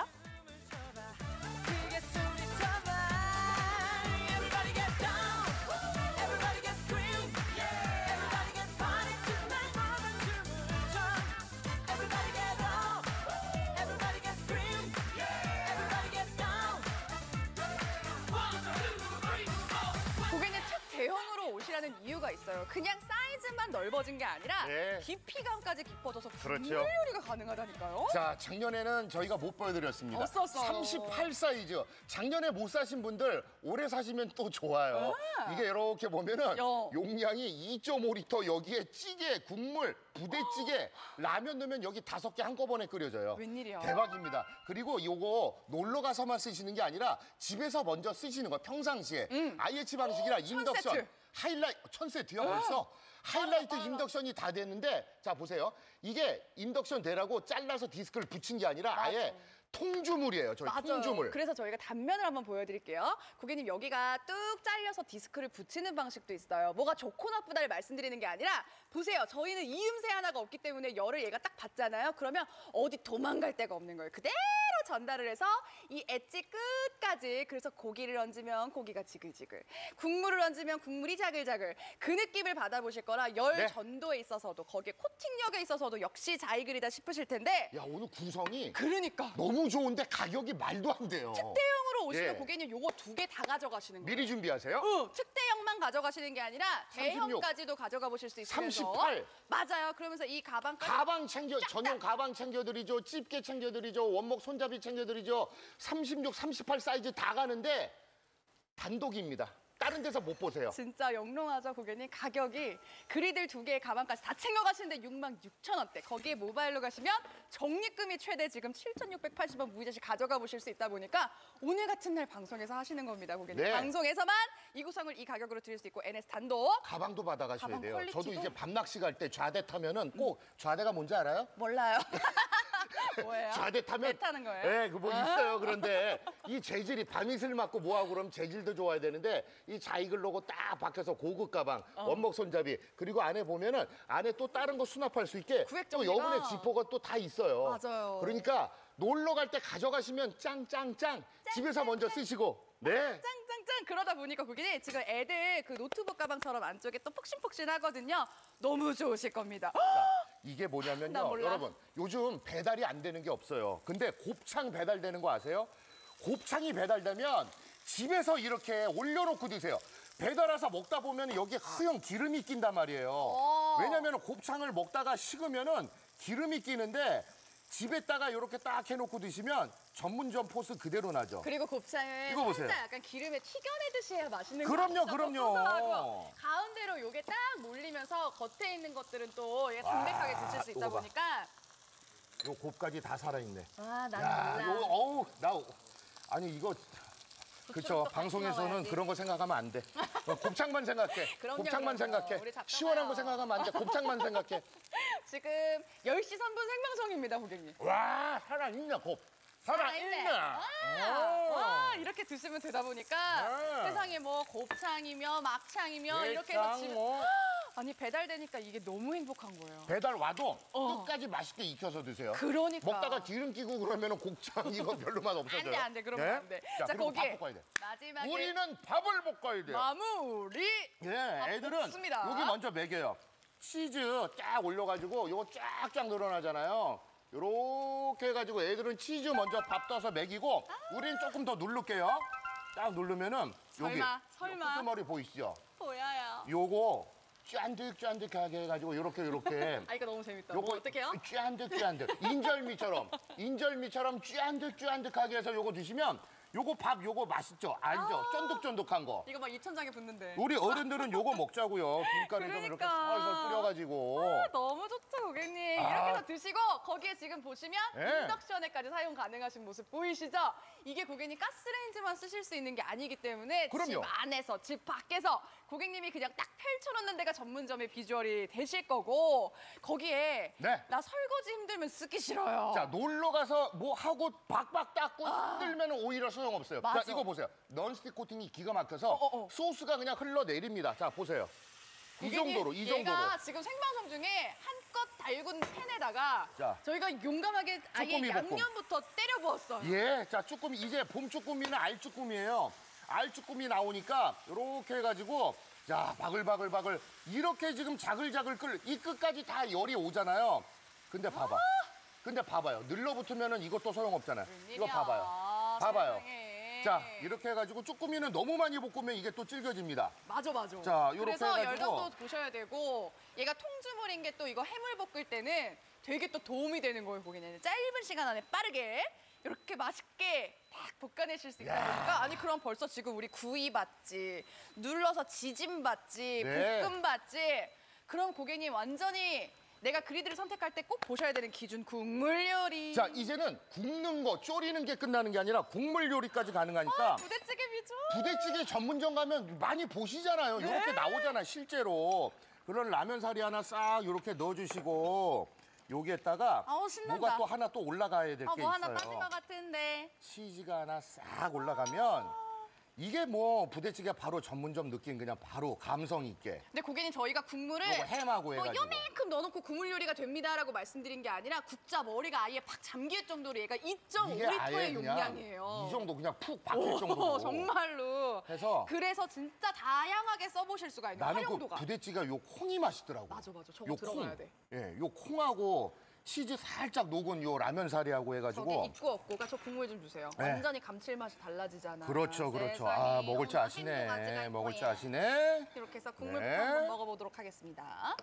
고객님 특대형으로 오시라는 이유가 있어요. 그냥 사이즈만 넓어진 게 아니라 네. 깊이감까지 깊어져서 그렇죠. 국물 요리가 가능하다니까요. 자, 작년에는 저희가 못 보여드렸습니다. 없었어. 38 사이즈. 작년에 못 사신 분들 올해 사시면 또 좋아요. 이게 이렇게 보면은 용량이 2.5리터 여기에 찌개, 국물, 부대찌개, 라면 넣으면 여기 5개 한꺼번에 끓여져요. 웬일이야. 대박입니다. 그리고 요거 놀러 가서만 쓰시는 게 아니라 집에서 먼저 쓰시는 거 평상시에 IH 방식이라 인덕션. 세트. 하이라이트 1000세트요 벌써? 하이라이트 인덕션이 다 됐는데 자 보세요. 이게 인덕션 되라고 잘라서 디스크를 붙인 게 아니라 아예 통주물이에요. 저희 맞아요. 통주물. 그래서 저희가 단면을 한번 보여드릴게요. 고객님 여기가 뚝 잘려서 디스크를 붙이는 방식도 있어요. 뭐가 좋고 나쁘다를 말씀드리는 게 아니라 보세요. 저희는 이음새 하나가 없기 때문에 열을 얘가 딱 받잖아요. 그러면 어디 도망갈 데가 없는 거예요. 그대로 전달을 해서 이 엣지 끝까지 그래서 고기를 얹으면 고기가 지글지글 국물을 얹으면 국물이 자글자글 그 느낌을 받아보실 거라 열 네. 전도에 있어서도 거기에 코팅력에 있어서도 역시 자이글이다 싶으실 텐데 야 오늘 구성이 그러니까 너무 좋은데 가격이 말도 안 돼요. 특대형으로 오시면 예. 고객님 요거 2개 다 가져가시는 거예요. 미리 준비하세요. 특대형만 가져가시는 게 아니라 36, 대형까지도 가져가 보실 수 있으면서 38. 맞아요. 그러면서 이 가방까지 가방 챙겨 전용 가방 챙겨드리죠. 집게 챙겨드리죠. 원목 손잡이 챙겨드리죠. 36, 38 사이즈 다 가는데 단독입니다. 다른 데서 못 보세요. 진짜 영롱하죠, 고객님. 가격이 그리들 2개의 가방까지 다 챙겨가시는데 66,000원대. 거기에 모바일로 가시면 적립금이 최대 지금 7,680원 무이자시 가져가 보실 수 있다 보니까 오늘 같은 날 방송에서 하시는 겁니다, 고객님. 네. 방송에서만 이 구성을 이 가격으로 드릴 수 있고 NS 단독. 가방도 받아가셔야 가방 돼요. 퀄리티도? 저도 이제 밤낚시 갈 때 좌대 타면은 꼭 좌대가 뭔지 알아요? 몰라요. 뭐예요? 좌대 타면 배 타는 거예요? 네, 그 뭐 있어요. 그런데 이 재질이 밤이슬 맞고 뭐하고 그러면 재질도 좋아야 되는데 이 자이글 로고 딱 박혀서 고급 가방, 원목 손잡이 그리고 안에 보면은 안에 또 다른 거 수납할 수 있게 구획 또 정리가. 여분의 지퍼가 또 다 있어요. 맞아요. 그러니까 놀러 갈 때 가져가시면 짱짱짱 집에서 먼저 쓰시고 네. 짱짱짱 그러다 보니까 고객님 지금 애들 그 노트북 가방처럼 안쪽에 또 폭신폭신하거든요. 너무 좋으실 겁니다. 이게 나 뭐냐면요. 몰라. 여러분 요즘 배달이 안 되는 게 없어요. 근데 곱창 배달되는 거 아세요? 곱창이 배달되면 집에서 이렇게 올려놓고 드세요. 배달 와서 먹다 보면 여기에 허용 기름이 낀단 말이에요. 왜냐면 곱창을 먹다가 식으면은 기름이 끼는데 집에다가 이렇게 딱 해놓고 드시면 전문점 포스 그대로 나죠. 그리고 곱창을 이거 보세요. 살짝 약간 기름에 튀겨내듯이 해야 맛있는 그럼요, 거죠. 그럼요. 고소하고 가운데로 요게 딱 몰리면서 겉에 있는 것들은 또 얘가 담백하게 드실 수 있다 또 봐. 보니까 요 곱까지 다 살아있네. 난 야, 요, 어우, 아니 이거 그렇죠. 또 방송에서는 먹어야지. 그런 거 생각하면 안 돼. 곱창만 생각해. 그럼요, 곱창만 그럼요. 생각해. 우리 작가가요. 시원한 거 생각하면 안 돼. 곱창만 생각해. 지금 10시 3분 생방송입니다, 고객님. 와, 살아있네, 곱. 살아있네. 와, 이렇게 드시면 되다 보니까 네. 세상에 뭐 곱창이며 막창이며 이렇게 해서 내장 집에 뭐. 아니 배달되니까 이게 너무 행복한 거예요. 배달 와도 끝까지 맛있게 익혀서 드세요. 그러니까. 먹다가 기름 끼고 그러면 곱창 이거 별로 맛 없어져요. 안 돼, 그러면 안 돼. 자, 그리고 거기에 밥 볶아야 돼. 마지막에 우리는 밥을 볶아야 돼요. 마무리. 예, 애들은 볶습니다. 여기 먼저 먹여요. 치즈 쫙 올려가지고 요거 쫙쫙 늘어나잖아요. 요렇게 해가지고 애들은 치즈 먼저 밥 떠서 먹이고 우리는 조금 더 누를게요. 딱 누르면은 여기 설마. 끄트머리 보이시죠? 보여요. 요거 쫀득쫀득하게 해가지고 요렇게 아, 이거 너무 재밌다. 요거 어떡해요? 쫀득쫀득 인절미처럼 쫀득쫀득하게 해서 요거 드시면 요거 밥 요거 맛있죠? 알죠? 쫀득쫀득한 거. 이거 막 입천장에 붙는데. 우리 어른들은 요거 먹자고요. 김가루 좀 이렇게 그러니까. 살살 뿌려가지고. 너무 좋죠, 고객님. 이렇게 해서 드시고 거기에 지금 보시면 네. 인덕션에까지 사용 가능하신 모습 보이시죠? 이게 고객님 가스레인지만 쓰실 수 있는 게 아니기 때문에 그럼요. 집 안에서, 집 밖에서 고객님이 그냥 딱 펼쳐놓는 데가 전문점의 비주얼이 되실 거고 거기에 네. 나 설거지 힘들면 쓰기 싫어요. 자, 놀러 가서 뭐 하고 박박 닦고 흔들면 오히려 소용없어요. 맞아. 자, 이거 보세요. 넌스틱 코팅이 기가 막혀서 소스가 그냥 흘러내립니다. 자, 보세요. 이 고객님, 정도로. 얘가 지금 생방송 중에 한껏 달군 팬에다가 자. 저희가 용감하게 아예 쭈꾸미 볶음. 양념부터 때려 부었어요. 예, 자, 쭈꾸미. 이제 봄 쭈꾸미는 알쭈꾸미예요. 알쭈꾸미 나오니까 이렇게 해가지고 자, 바글바글바글 이렇게 지금 자글자글 이 끝까지 다 열이 오잖아요. 근데 봐봐. 근데 봐봐요. 늘러붙으면은 이것도 소용없잖아요. 이거 봐봐요. 봐봐요. 세상에. 자, 이렇게 해가지고 쭈꾸미는 너무 많이 볶으면 이게 또 질겨집니다. 맞아. 자, 요렇게 그래서 해가지고. 열정도 보셔야 되고 얘가 통주물인 게 또 이거 해물 볶을 때는 되게 또 도움이 되는 거예요, 고객님. 짧은 시간 안에 빠르게 이렇게 맛있게 딱 볶아내실 수 있다 보니까 아니 그럼 벌써 지금 우리 구이 받지, 눌러서 지짐 받지, 네. 볶음 받지. 그럼 고객님 완전히 내가 그리드를 선택할 때 꼭 보셔야 되는 기준 국물 요리. 자, 이제는 굽는 거, 졸이는 게 끝나는 게 아니라 국물 요리까지 가능하니까 부대찌개 비주얼. 부대찌개 전문점 가면 많이 보시잖아요. 네. 이렇게 나오잖아요, 실제로. 그런 라면 사리 하나 싹 이렇게 넣어주시고 여기에다가 아우, 신난다. 뭐가 또 하나 또 올라가야 될 게 뭐 하나 있어요. 빠진 것 같은데. 치즈가 하나 싹 올라가면 이게 뭐 부대찌개 바로 전문점 느낌 그냥 바로 감성 있게. 근데 고객님 저희가 국물을 요거 햄하고 해가지고. 요만큼 넣어놓고 국물 요리가 됩니다라고 말씀드린 게 아니라 국자 머리가 아예 팍 잠길 정도로 얘가 이게 2.5리터의 아예 그냥 용량이에요. 이 정도 그냥 푹 박힐 정도로. 정말로. 해서 그래서 진짜 다양하게 써보실 수가 있는 나는 그 활용도가. 부대찌개가 요 콩이 맛있더라고. 맞아. 저거 들어가야 돼. 예, 요 콩하고 치즈 살짝 녹은 요 라면 사리하고 저게 해가지고. 있고 없고가 저 국물 좀 주세요. 네. 완전히 감칠맛이 달라지잖아. 그렇죠. 세상에. 아, 먹을 줄 어머, 신도 아시네. 가져갈 먹을 줄 거야. 아시네. 이렇게 해서 국물부터 네. 한번 먹어보도록 하겠습니다.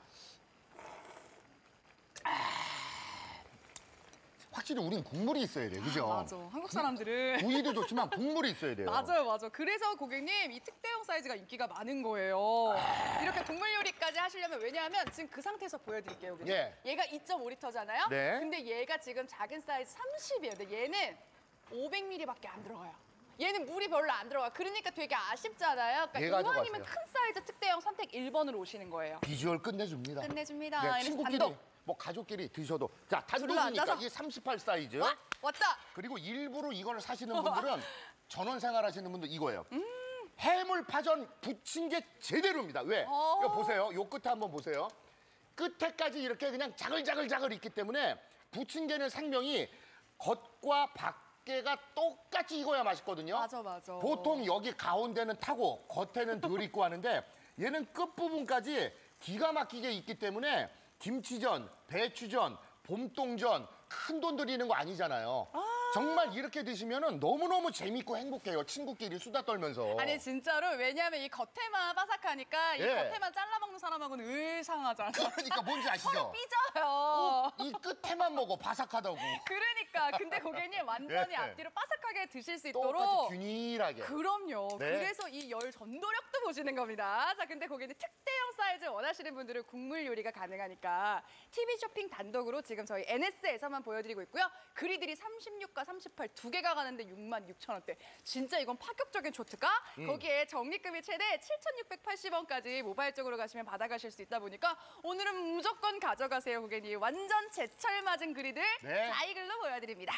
확실히 우린 국물이 있어야 돼, 그죠? 맞아. 한국 사람들은. 구이도 좋지만 국물이 있어야 돼요. 맞아요. 그래서 고객님 이 특대형 사이즈가 인기가 많은 거예요. 이렇게 국물 요리까지 하시려면 왜냐하면 지금 그 상태에서 보여드릴게요. 고객님. 예. 얘가 2.5리터잖아요. 네. 근데 얘가 지금 작은 사이즈 30이에요. 근데 얘는 500ml밖에 안 들어가요. 얘는 물이 별로 안 들어가요. 그러니까 되게 아쉽잖아요. 얘 그러니까 이왕이면 가져가세요. 큰 사이즈 특대형 선택 1번으로 오시는 거예요. 비주얼 끝내줍니다. 끝내줍니다. 네, 이래서 친구끼리, 단독. 뭐 가족끼리 드셔도. 자, 둘러 단독이니까 앉아서. 이게 38 사이즈. 왔다. 그리고 일부러 이걸 사시는 분들은 전원 생활하시는 분들 이거예요. 해물파전 부친 게 제대로입니다. 왜? 이거 보세요. 요 끝에 한번 보세요. 끝에까지 이렇게 그냥 자글자글 있기 때문에 부침개는 생명이 겉과 밖에가 똑같이 익어야 맛있거든요. 맞아. 보통 여기 가운데는 타고 겉에는 덜 익고 하는데 얘는 끝부분까지 기가 막히게 익기 때문에 김치전, 배추전, 봄동전 큰 돈 들이는 거 아니잖아요. 정말 이렇게 드시면 너무너무 재밌고 행복해요. 친구끼리 수다 떨면서. 아니 진짜로 왜냐하면 이 겉에만 바삭하니까 이 예. 겉에만 잘라 먹는 사람하고는 의상하잖아. 그러니까 뭔지 아시죠? 삐져요. 이 끝에만 먹어 바삭하다고. 그러니까 근데 고객님 완전히 예. 앞뒤로 바삭하게 드실 수 똑같이 있도록 균일하게. 그럼요. 네. 그래서 이 열 전도력도 보시는 겁니다. 자, 근데 고객님 특대형 사이즈 원하시는 분들은 국물 요리가 가능하니까 TV 쇼핑 단독으로 지금 저희 NS에서만 보여드리고 있고요. 그리들이 36과 38 두 개가 가는데 66,000원대. 진짜 이건 파격적인 조트가 거기에 적립금이 최대 7,680원까지 모바일적으로 가시면 받아가실 수 있다 보니까 오늘은 무조건 가져가세요, 고객님. 완전 제철 맞은 그리들 네. 다이글로 보여드립니다.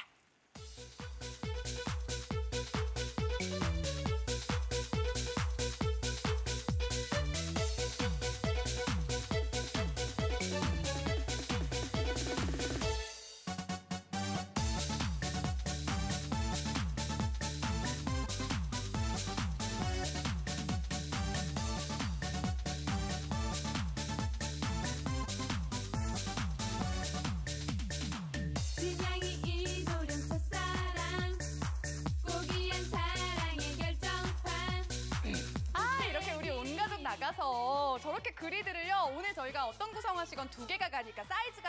이렇게 그리드를요. 오늘 저희가 어떤 구성하시건 2개가 가니까 사이즈가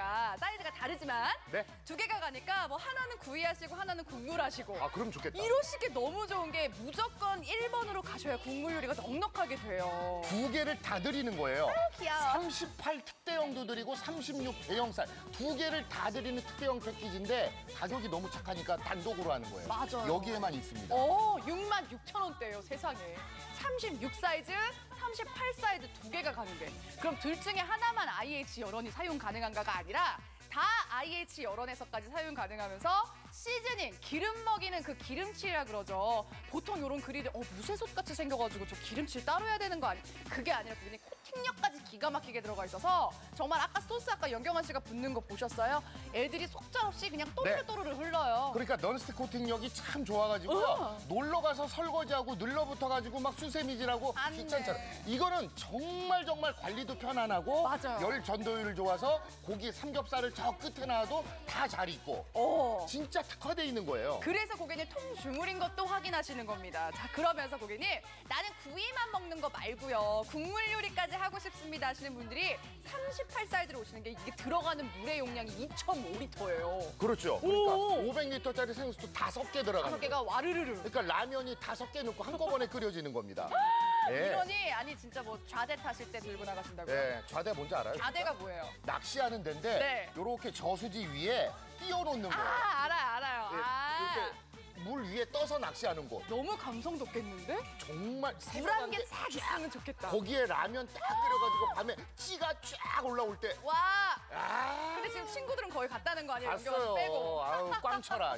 다르지만 네. 2개가 가니까 뭐 하나는 구이하시고 하나는 국물하시고. 아, 그럼 좋겠다. 이러시기 너무 좋은 게 무조건 1번으로 가셔야 국물 요리가 넉넉하게 돼요. 2개를 다 드리는 거예요. 귀여워. 38 특대형도 드리고 36 대형살 2개를 다 드리는 특대형 패키지인데 가격이 너무 착하니까 단독으로 하는 거예요. 맞아요. 여기에만 있습니다. 66,000원대예요, 세상에. 36 사이즈, 38 사이즈 2개가 가는 게. 그럼 둘 중에 하나만 IH 열원이 사용 가능한가가 아니라 다 IH 열원에서까지 사용 가능하면서 시즈닝, 기름 먹이는 그 기름칠이라 그러죠. 보통 이런 그리드 무쇠솥같이 생겨가지고 저 기름칠 따로 해야 되는 거 아니? 그게 아니라 그냥 코팅력까지 기가 막히게 들어가 있어서 정말 아까 소스 아까 연경환 씨가 붓는 거 보셨어요? 애들이 속절없이 그냥 또르르 흘러요. 그러니까 넌스틱 코팅력이 참 좋아가지고요. 놀러 가서 설거지하고 눌러붙어가지고 막 수세미질하고 안 귀찮잖아. 돼. 이거는 정말 관리도 편안하고 맞아요. 열 전도율 좋아서 고기 삼겹살을 저 끝에 놔도 다 잘 익고 진짜 특화돼 있는 거예요. 그래서 고객님 통주물인 것도 확인하시는 겁니다. 자, 그러면서 고객님 나는 구이만 먹는 거 말고요. 국물 요리까지 하고 싶습니다 하시는 분들이 38 사이즈로 오시는 게 이게 들어가는 물의 용량이 2.5리터예요. 그렇죠. 그러니까 500리터짜리 생수도 5개 들어가는 거예요. 5개가 와르르르. 그러니까 라면이 5개 넣고 한꺼번에 끓여지는 겁니다. 이러니 아니 진짜 뭐 좌대 타실 때 들고 나가신다고요? 네, 좌대 뭔지 알아요? 좌대가 뭐예요? 낚시하는 데인데 네. 이렇게 저수지 위에 띄워놓는 거예요. 알아요. 이렇게 물 위에 떠서 낚시하는 곳. 너무 감성 돋겠는데? 정말 물 한 개 싹 있으면 좋겠다. 거기에 라면 딱 끓여가지고 밤에 찌가 쫙 올라올 때. 와. 아, 근데 지금 친구들은 거의 갔다는 거 아니에요? 연경환 씨 갔어요. 빼고. 아우, 꽝 쳐라.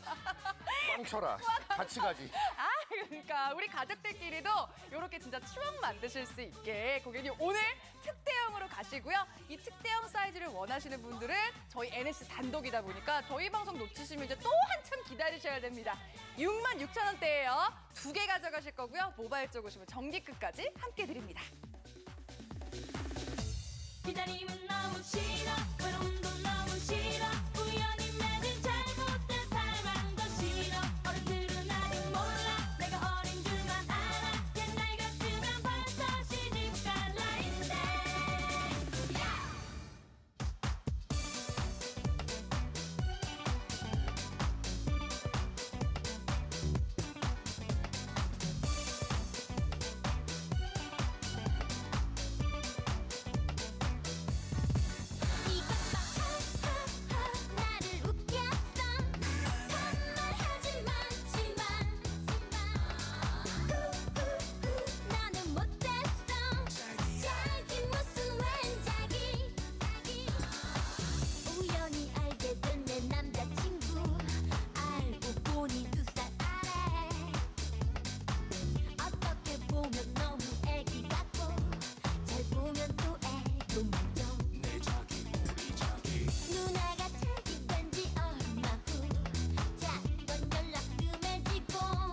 꽝 쳐라. 같이 가지. 그러니까 우리 가족들끼리도 이렇게 진짜 추억 만드실 수 있게 고객님 오늘 특대형으로 가시고요. 이 특대형 사이즈를 원하시는 분들은 저희 NS 단독이다 보니까 저희 방송 놓치시면 이제 또 한참 기다리셔야 됩니다. 66,000원대예요. 2개 가져가실 거고요. 모바일 쪽 오시면 전기끝까지 함께 드립니다. 기다림은 너무 싫어 외로움도 너무 싫어 우연히 맺은 잘못된 사랑도 싫어 어른들은 아직 몰라 내가 어린 줄만 알아 옛날 같으면 벌써 시집갈 나인데 나를 웃겼어 반말하지 마지만 나는 못됐어 자기 무슨 왠자기 우연히 알게 된 내 남자친구 알고 보니 2살 아래 어떻게 보면 너무 애기 같고 잘 보면 또 애도 만져 누나가 자기 된지 얼마 후 자꾸 연락 뜸해지고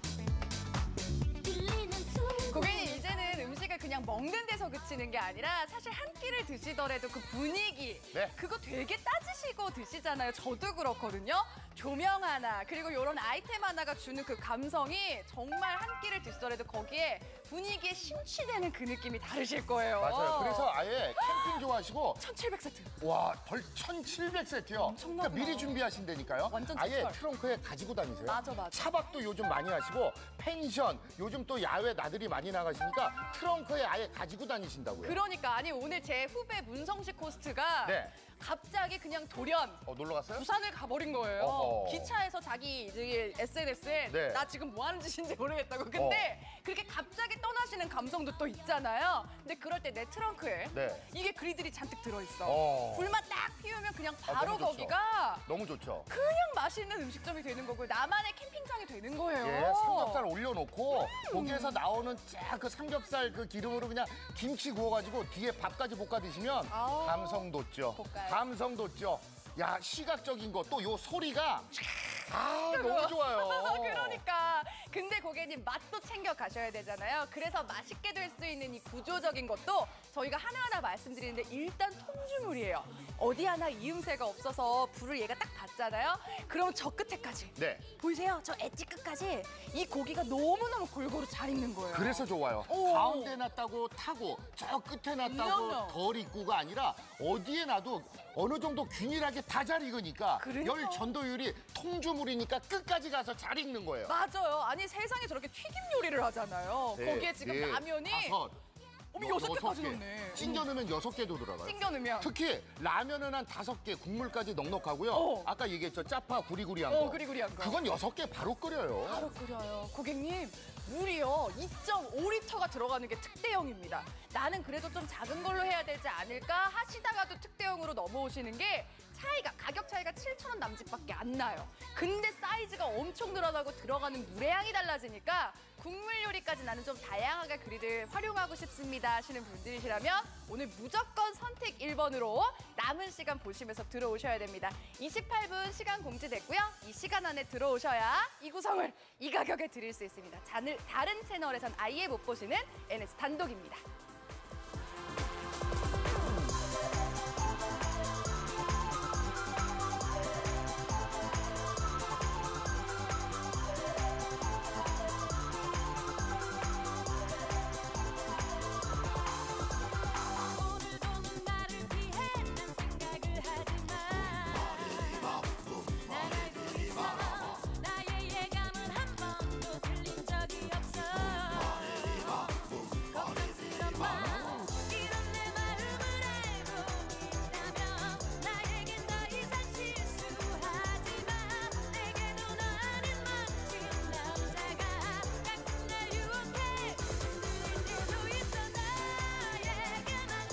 들리는 소리 고객님 이제는 음식을 그냥 먹는 데서 그치는 게 아니라 사실 한 끼를 드시더라도 그 분위기 네. 그거 되게 따지시고 드시잖아요. 저도 그렇거든요. 조명 하나 그리고 이런 아이템 하나가 주는 그 감성이 정말 한 끼를 드시더라도 거기에 분위기에 심취되는 그 느낌이 다르실 거예요. 맞아요. 그래서 아예 캠핑 좋아하시고 1,700세트. 와, 벌 1,700세트요. 엄청나구나. 그러니까 미리 준비하신다니까요. 완전 아예 제철. 트렁크에 가지고 다니세요. 맞아. 차박도 요즘 많이 하시고 펜션, 요즘 또 야외 나들이 많이 나가시니까 트렁크에 아예 가지고 다니신다고요. 그러니까 아니 오늘 제 후배 문성식 호스트가 네. 갑자기 그냥 돌연 놀러 갔어요? 부산을 가버린 거예요. 어허. 기차에서 자기 이제 SNS에 네. 나 지금 뭐 하는 짓인지 모르겠다고. 근데 그렇게 갑자기 떠나시는 감성도 또 있잖아요. 근데 그럴 때 내 트렁크에 네. 이게 그리들이 잔뜩 들어있어. 어. 불만 딱 피우면 그냥 바로 너무 좋죠. 거기가 너무 좋죠. 그냥 맛있는 음식점이 되는 거고요. 나만의 캠핑장이 되는 거예요. 예, 삼겹살 올려놓고 거기에서 나오는 쫙 그 삼겹살 그 기름으로 그냥 김치 구워가지고 뒤에 밥까지 볶아 드시면 아우, 감성 돋죠. 볶아요. 감성 돋죠. 야, 시각적인 거 또 요 소리가 너무 좋아요. 그러니까. 근데 고객님 맛도 챙겨 가셔야 되잖아요. 그래서 맛있게 될 수 있는 이 구조적인 것도 저희가 하나하나 말씀드리는데 일단 통주물이에요. 어디 하나 이음새가 없어서 불을 얘가 딱 받잖아요. 그럼 저 끝에까지. 네. 보이세요? 저 엣지 끝까지 이 고기가 너무너무 골고루 잘 익는 거예요. 그래서 좋아요. 오. 가운데 놨다고 타고 저 끝에 놨다고 No. 덜 익고가 아니라 어디에 놔도 어느 정도 균일하게 다 잘 익으니까 그러니까. 열 전도율이 통주물이니까 끝까지 가서 잘 익는 거예요. 맞아요. 아니 세상에 저렇게 튀김 요리를 하잖아요. 네, 거기에 지금 네, 라면이 다섯, 어머, 여- 6개까지 개. 넣네. 찡겨 넣으면 6개도 들어가요. 찡겨 넣으면. 특히 라면은 한 5개, 국물까지 넉넉하고요. 어. 아까 얘기했죠. 짜파 구리구리한 거. 그리구리한 거. 그건 6개 바로 끓여요. 바로 끓여요. 고객님, 물이요. 2.5리터가 들어가는 게 특대형입니다. 나는 그래도 좀 작은 걸로 해야 되지 않을까 하시다가도 특대형으로 넘어오시는 게 가격 차이가 7,000원 남짓밖에 안 나요. 근데 사이즈가 엄청 늘어나고 들어가는 물의 양이 달라지니까 국물 요리까지 나는 좀 다양하게 그리드 활용하고 싶습니다 하시는 분들이시라면 오늘 무조건 선택 1번으로 남은 시간 보시면서 들어오셔야 됩니다. 28분 시간 공지됐고요. 이 시간 안에 들어오셔야 이 구성을 이 가격에 드릴 수 있습니다. 다른 채널에선 아예 못 보시는 NS 단독입니다. 오늘도 나를 피해 난 생각을 하지만 날 알고 있어 나의 예감은 한 번도 틀린 적이 없어 걱정스런 마음 이런 내 마음을 알고 있다면 나에겐 더 이상 실수하지 마 내게도 너 아닌 멋진 남자가 가끔 날 유혹해 흔들릴 때도 있어 나에게만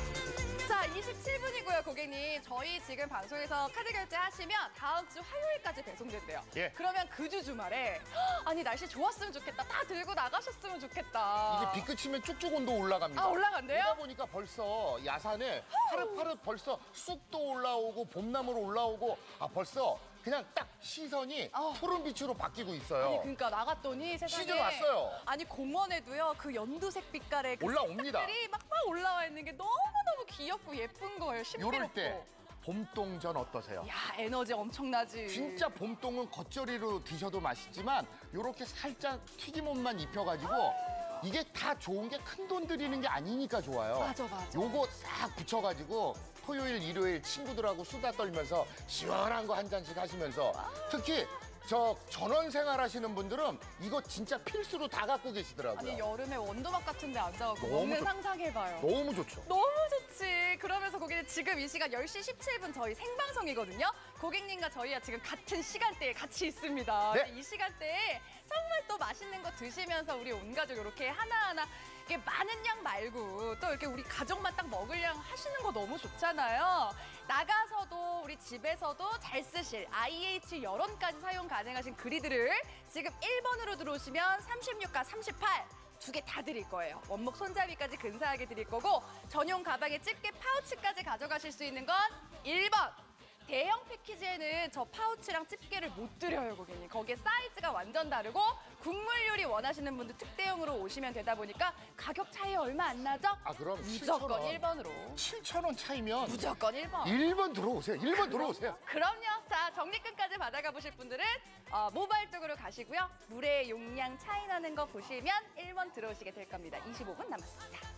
있는 능력 자, 27분이고요, 고객님. 저희 지금 방송에서 카드 결제하시면 다음 주 화요일까지 배송된대요. 예. 그러면 그 주 주말에 아니 날씨 좋았으면 좋겠다. 다 들고 나가셨으면 좋겠다. 이게 비 그치면 쭉쭉 온도 올라갑니다. 아, 올라간대요? 그러다 보니까 벌써 야산에 파릇파릇 벌써 쑥도 올라오고 봄나무로 올라오고 벌써 그냥 딱 시선이 푸른빛으로 바뀌고 있어요. 아니 그러니까 나갔더니 세상에 시즌 왔어요. 아니 공원에도요 그 연두색 빛깔의 그 올라옵니다. 색깔이 막 올라와 있는 게 너무너무 귀엽고 예쁜 거예요. 신비롭고. 요럴 때 봄동전 어떠세요? 야 에너지 엄청나지. 진짜 봄동은 겉절이로 드셔도 맛있지만 요렇게 살짝 튀김옷만 입혀가지고 이게 다 좋은 게 큰 돈 들이는 게 아니니까 좋아요. 맞아, 맞아. 요거 싹 붙여가지고 토요일, 일요일 친구들하고 수다 떨면서 시원한 거 한 잔씩 하시면서 특히 저 전원 생활하시는 분들은 이거 진짜 필수로 다 갖고 계시더라고요. 아니 여름에 원두막 같은 데 앉아갖고 너무 먹는 좋- 상상해봐요. 너무 좋죠. 너무 좋지. 그러면서 고객님 지금 이 시간 10시 17분 저희 생방송이거든요. 고객님과 저희가 지금 같은 시간대에 같이 있습니다. 네. 이 시간대에 정말 또 맛있는 거 드시면서 우리 온 가족 이렇게 하나하나 이게 많은 양 말고 또 이렇게 우리 가족만 딱 먹을 양 하시는 거 너무 좋잖아요. 나가서도 우리 집에서도 잘 쓰실 IH 열원까지 사용 가능하신 그리드를 지금 1번으로 들어오시면 36과 38 두 개 다 드릴 거예요. 원목 손잡이까지 근사하게 드릴 거고 전용 가방에 집게 파우치까지 가져가실 수 있는 건 1번. 대형 패키지에는 저 파우치랑 집게를 못 드려요, 고객님. 거기에 사이즈가 완전 다르고 국물 요리 원하시는 분들 특대형으로 오시면 되다 보니까 가격 차이 얼마 안 나죠? 그럼 무조건 7,000원. 1번으로. 7,000원 차이면 무조건 1번. 1번 들어오세요. 1번 들어오세요. 그럼요. 자, 적립금까지 받아가 보실 분들은 모바일 쪽으로 가시고요. 물의 용량 차이 나는 거 보시면 1번 들어오시게 될 겁니다. 25분 남았습니다.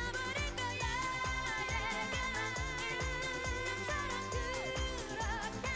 그렇게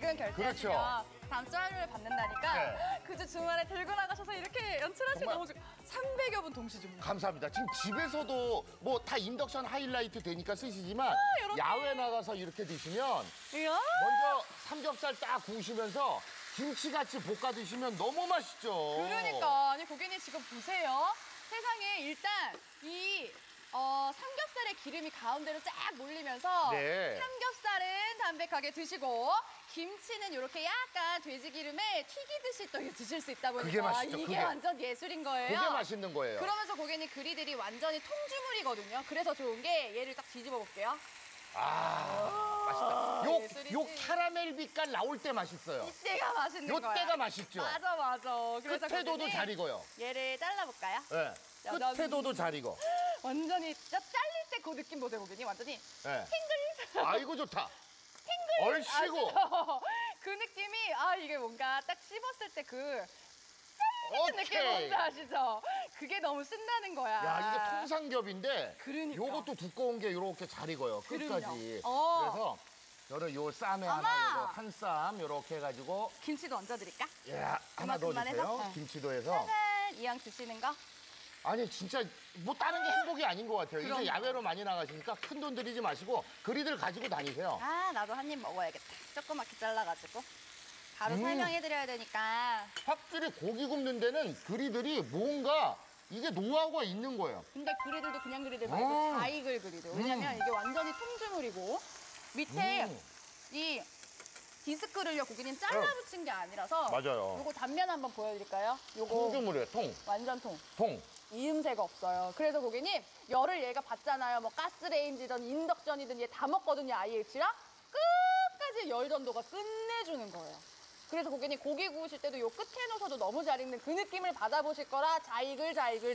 지금 결제하시면 그렇죠. 다음 주 화요일에 받는다니까 네. 그 주 주말에 들고 나가셔서 이렇게 연출하시면 너무 300여 분 동시 주문. 감사합니다. 지금 집에서도 뭐 다 인덕션 하이라이트 되니까 쓰시지만 이렇게. 야외 나가서 이렇게 드시면 이야. 먼저 삼겹살 딱 구우시면서 김치같이 볶아 드시면 너무 맛있죠. 그러니까 아니 고객님 지금 보세요. 세상에 일단 이 삼겹살의 기름이 가운데로 쫙 몰리면서 네. 삼겹살은 담백하게 드시고 김치는 이렇게 약간 돼지 기름에 튀기듯이 또 드실 수 있다 보니까 그게 맛있죠, 이게 그게. 완전 예술인 거예요. 그게 맛있는 거예요. 그러면서 고객님 그리들이 완전히 통주물이거든요. 그래서 좋은 게 얘를 딱 뒤집어 볼게요. 맛있다. 예술이지. 요 캐러멜 빛깔 나올 때 맛있어요. 이때가 맛있는 요 거야. 때가 맛있죠. 맞아. 그래서 끝에도도 고객님 잘 익어요. 얘를 잘라볼까요? 네. 자, 끝에도도 잘 익어. 완전히 진짜 잘릴 때 그 느낌 보세요, 고객님. 완전히 네. 탱글. 아이고 좋다. 얼씨구. 아시죠? 그 느낌이 이게 뭔가 딱 씹었을 때 그 느낌 뭔지 아시죠? 그게 너무 신나는 거야. 야 이게 통삼겹인데 그러니까. 요것도 두꺼운 게 이렇게 잘 익어요. 끝까지. 그럼요. 그래서 저는 요 쌈에 어머! 하나 요거 한 쌈 요렇게 해가지고 김치도 얹어드릴까? 하나 그만큼만 넣어주세요. 해서? 김치도 해서. 짜잔, 이왕 드시는 거. 아니 진짜 뭐 다른 게 행복이 아닌 것 같아요. 그럼요. 이제 야외로 많이 나가시니까 큰 돈 들이지 마시고 그리들 가지고 다니세요. 나도 한 입 먹어야겠다. 조그맣게 잘라가지고. 바로 음. 설명해드려야 되니까. 확실히 고기 굽는 데는 그리들이 뭔가 이게 노하우가 있는 거예요. 근데 그리들도 그냥 그리들 말고 음. 자이글 그리들. 왜냐면 이게 완전히 통주물이고 밑에 이 디스크를요 고객님 잘라 붙인 게 아니라서 맞아요. 요거 단면 한번 보여드릴까요? 요거 통주물이에요. 완전 통. 통. 이음새가 없어요. 그래서 고객님 열을 얘가 받잖아요. 뭐 가스레인지든 인덕션이든 얘 다 먹거든요. IH랑 끝까지 열 전도가 끝내주는 거예요. 그래서 고객님 고기 구우실 때도 요 끝에 놓어서도 너무 잘 익는 그 느낌을 받아보실 거라 자이글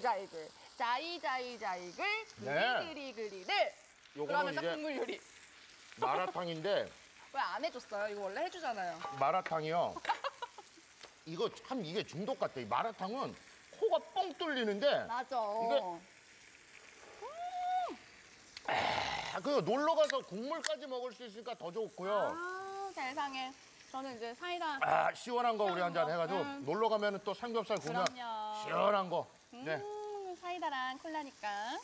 네. 그리들 요거는 그러면서 이제 국물 요리. 마라탕인데 왜 안 해줬어요? 이거 원래 해주잖아요. 마라탕이요. 이거 참 이게 중독 같아. 이 마라탕은 코가 뻥 뚫리는데 맞아. 그 놀러 가서 국물까지 먹을 수 있으니까 더 좋고요. 세상에. 저는 이제 사이다. 시원한 거 우리 한 잔 해가지고 놀러 가면 또 삼겹살 구우면 그럼요. 시원한 거. 네. 사이다랑 콜라니까.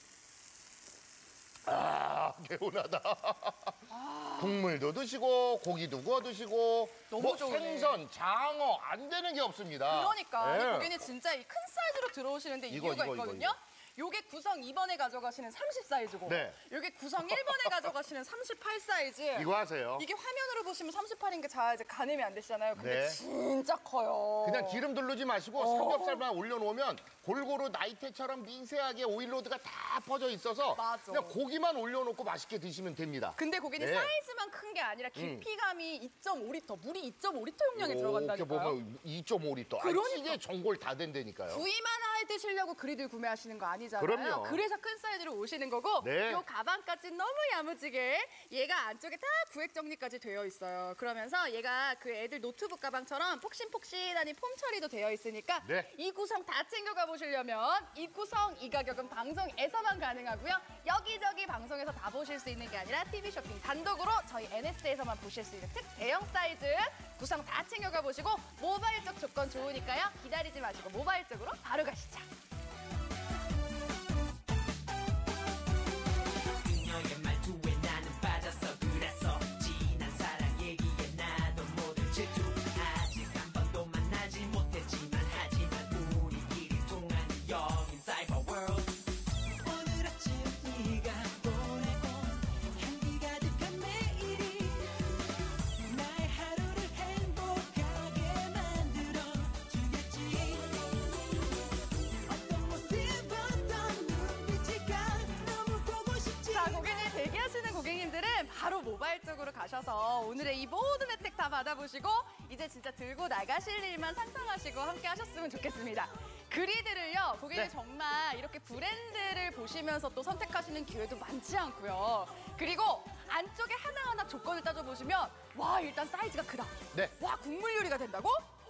개운하다. 국물도 드시고 고기도 구워 드시고 너무 뭐 좋으네. 생선, 장어 안 되는 게 없습니다. 그러니까 네. 아니, 고객님 진짜 이 큰 사이즈로 들어오시는데 이유가 있거든요. 요게 구성 2번에 가져가시는 30 사이즈고 네. 요게 구성 1번에 가져가시는 38 사이즈. 이거 하세요. 이게 화면으로 보시면 38인 게 잘 이제 가늠이 안 되시잖아요. 근데 네. 진짜 커요. 그냥 기름 두르지 마시고 삼겹살만 올려놓으면 골고루 나이테처럼 미세하게 오일로드가 다 퍼져 있어서 맞아. 그냥 고기만 올려놓고 맛있게 드시면 됩니다. 근데 고객님 네. 사이즈만 큰 게 아니라 깊이감이 2.5리터, 물이 2.5리터 용량이 이렇게 들어간다니까요. 보면 2.5리터. 그러니까. 이게 전골 다 된다니까요. 구이만 해 드시려고 그리들 구매하시는 거 아니잖아요. 그럼요. 그래서 큰 사이즈로 오시는 거고 네. 요 가방까지 너무 야무지게 얘가 안쪽에 다 구획 정리까지 되어 있어요. 그러면서 얘가 그 애들 노트북 가방처럼 폭신폭신하니 폼 처리도 되어 있으니까 네. 이 구성 다 챙겨가 보시려면 이 구성 이 가격은 방송에서만 가능하고요. 여기저기 방송에서 다 보실 수 있는 게 아니라 TV 쇼핑 단독으로 저희 NS에서만 보실 수 있는 특대형 사이즈 구성 다 챙겨가 보시고 모바일 쪽 조건 좋으니까요. 기다리지 마시고 모바일 쪽으로 바로 가시죠. 그녀의 말투에 나는 빠졌어. 그래서 지난 사랑 얘기에 나도 모든 질투. 아직 한 번도 만나지 못했지만 하지만 우리끼리 통하는 여긴 사이버 월드. 오늘 아침 네가 보내고 향기 가득한 메일이 나의 하루를 행복하게 만들어 주겠지. 어떤 모습 어떤 눈빛일까 너무 보고 싶지. 자, 고객님 대기하시는 고객님들은 바로 모바일 쪽으로 가셔서 오늘의 이 모든 혜택 다 받아보시고 이제 진짜 들고 나가실 일만 상상하시고 함께 하셨으면 좋겠습니다. 그리들을요, 고객님 네. 정말 이렇게 브랜드를 보시면서 또 선택하시는 기회도 많지 않고요. 그리고 안쪽에 하나하나 조건을 따져보시면 와, 일단 사이즈가 크다. 네. 와, 국물 요리가 된다고? 와, 근데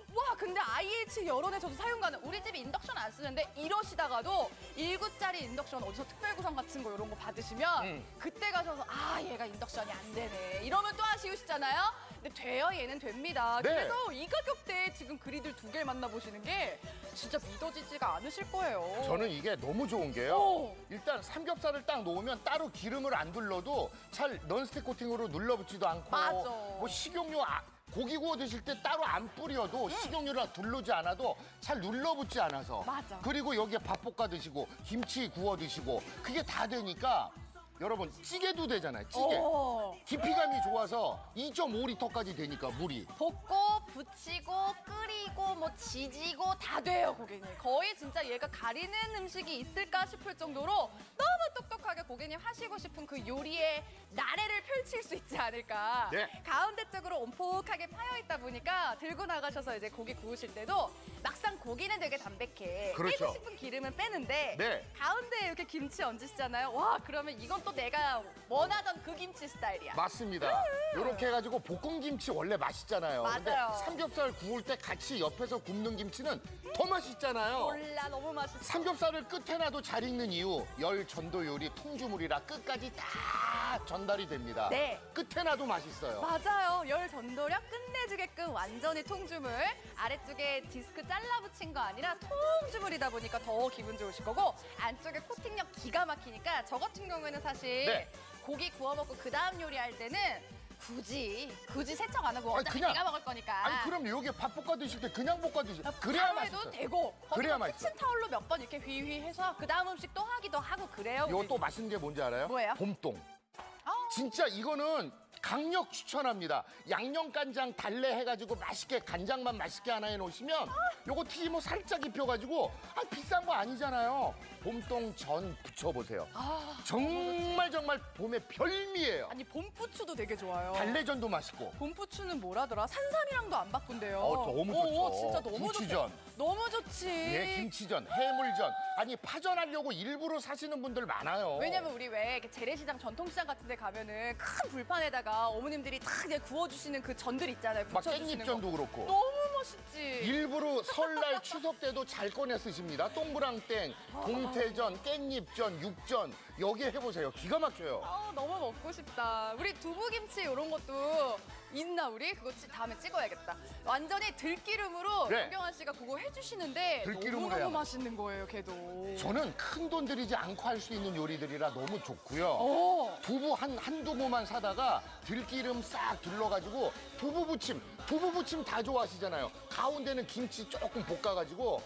근데 IH 여론에 저도 사용 가능. 우리 집이 인덕션 안 쓰는데 이러시다가도 1구짜리 인덕션 어디서 특별구성 같은 거 이런 거 받으시면 그때 가셔서 아 얘가 인덕션이 안 되네 이러면 또 아쉬우시잖아요. 근데 돼요, 얘는 됩니다. 네. 그래서 이 가격대에 지금 그리들 2개를 만나보시는 게 진짜 믿어지지가 않으실 거예요. 저는 이게 너무 좋은 게요. 오. 일단 삼겹살을 딱 놓으면 따로 기름을 안 둘러도 잘 넌스틱 코팅으로 눌러붙지도 않고 맞아. 뭐 식용유 고기 구워 드실 때 따로 안 뿌려도 식용유를 둘르지 않아도 잘 눌러붙지 않아서 맞아. 그리고 여기에 밥 볶아 드시고 김치 구워 드시고 그게 다 되니까 여러분 찌개도 되잖아요. 찌개. 깊이감이 좋아서 2.5리터까지 되니까 물이. 볶고 부치고 끓이고 뭐 지지고 다 돼요, 고객님. 거의 진짜 얘가 가리는 음식이 있을까 싶을 정도로 너무 똑똑하게 고객님 하시고 싶은 그 요리의 나래를 펼칠 수 있지 않을까. 네. 가운데 쪽으로 온폭하게 파여 있다 보니까 들고 나가셔서 이제 고기 구우실 때도 막상 고기는 되게 담백해. 그렇죠. 빼고 싶은 기름은 빼는데 네. 가운데 이렇게 김치 얹으시잖아요. 와, 그러면 이건 또 내가 원하던 그 김치 스타일이야. 맞습니다. 이렇게 해가지고 볶음 김치 원래 맛있잖아요. 근데 맞아요. 삼겹살 구울 때 같이 옆에서 굽는 김치는 더 맛있잖아요. 몰라, 너무 맛있어. 삼겹살을 끝에 놔도 잘 익는 이유 열 전도 요리 통주물이라 끝까지 다 전달이 됩니다. 네. 끝에 놔도 맛있어요. 맞아요. 열 전도력 끝내주게끔 완전히 통주물. 아래쪽에 디스크 잘라붙인 거 아니라 통주물이다 보니까 더 기분 좋으실 거고 안쪽에 코팅력 기가 막히니까 저 같은 경우에는 사실 네. 고기 구워 먹고 그 다음 요리할 때는 굳이 세척 안 하고 아니, 어차피 그냥- 내가 먹을 거니까. 아니 그럼 여기 밥 볶아 드실 때 그냥 볶아 드세요. 그래야 바로 해도 맛있어요. 되고 그래야 거기다 맛있어요. 키친타올로 몇 번 이렇게 휘휘해서 그 다음 음식 또 하기도 하고 그래요. 이거 우리. 또 맛있는 게 뭔지 알아요? 뭐예요? 봄동. 아. 진짜 이거는 강력 추천합니다. 양념간장 달래 해가지고 맛있게 간장만 맛있게 하나 해놓으시면 요거 튀김옷 살짝 입혀가지고 비싼 거 아니잖아요. 봄동 전 부쳐보세요. 정말 봄의 별미예요. 아니 봄부추도 되게 좋아요. 달래전도 맛있고. 봄부추는 뭐라더라? 산삼이랑도 안 바꾼대요. 너무 좋죠. 진짜 너무 부추전. 좋지. 너무 좋지. 예, 김치전, 해물전. 아니 파전하려고 일부러 사시는 분들 많아요. 왜냐면 우리 왜 이렇게 재래시장, 전통시장 같은 데 가면은 큰 불판에다가 어머님들이 다 이제 구워주시는 그 전들 있잖아요. 막 부쳐주시는 깻잎전도 거. 그렇고. 너무 멋있지. 일부러 설날 추석 때도 잘 꺼내 쓰십니다. 동그랑땡, 동태전, 깻잎전, 육전 여기 해보세요. 기가 막혀요. 너무 먹고 싶다. 우리 두부김치 이런 것도 있나 우리? 그거 다음에 찍어야겠다. 완전히 들기름으로 네. 윤경환 씨가 그거 해주시는데 들기름으로 너무너무 해야만. 맛있는 거예요, 걔도. 저는 큰 돈 들이지 않고 할 수 있는 요리들이라 너무 좋고요. 두부 한 두부만 사다가 들기름 싹 둘러가지고 두부 부침 다 좋아하시잖아요. 가운데는 김치 조금 볶아가지고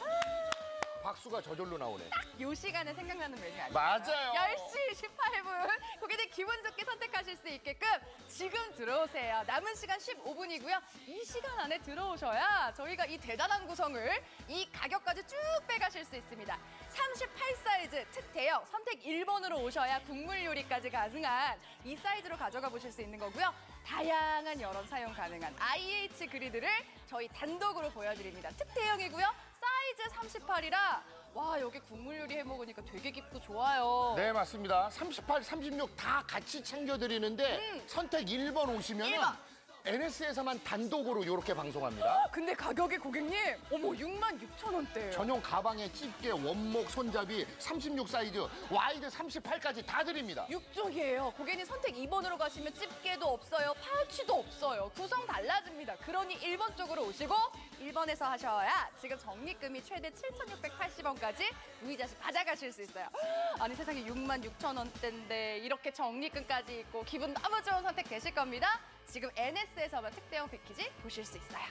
박수가 저절로 나오네. 요 시간에 생각나는 메뉴 아니에요? 맞아요. 10시 18분 고객님 기분 좋게 선택하실 수 있게끔 지금 들어오세요. 남은 시간 15분이고요. 이 시간 안에 들어오셔야 저희가 이 대단한 구성을 이 가격까지 쭉 빼가실 수 있습니다. 38 사이즈 특대형 선택 1번으로 오셔야 국물 요리까지 가능한 이 사이즈로 가져가 보실 수 있는 거고요. 다양한 여론 사용 가능한 IH 그리드를 저희 단독으로 보여드립니다. 특대형이고요. 사이즈 38이라 와 여기 국물 요리 해 먹으니까 되게 깊고 좋아요. 네, 맞습니다. 38, 36 다 같이 챙겨드리는데 선택 1번 오시면 1번. NS에서만 단독으로 이렇게 방송합니다. 근데 가격이 고객님 어머 66,000원대예요. 전용 가방에 집게, 원목, 손잡이 36 사이즈, 와이드 38까지 다 드립니다. 6종이에요. 고객님 선택 2번으로 가시면 집게도 없어요. 파우치도 없어요. 구성 달라집니다. 그러니 1번 쪽으로 오시고 1번에서 하셔야 지금 적립금이 최대 7,680원까지 무이자식 받아가실 수 있어요. 아니 세상에 66,000원대인데 이렇게 적립금까지 있고 기분 너무 좋은 선택 되실 겁니다. 지금 NS에서만 특대형 패키지 보실 수 있어요.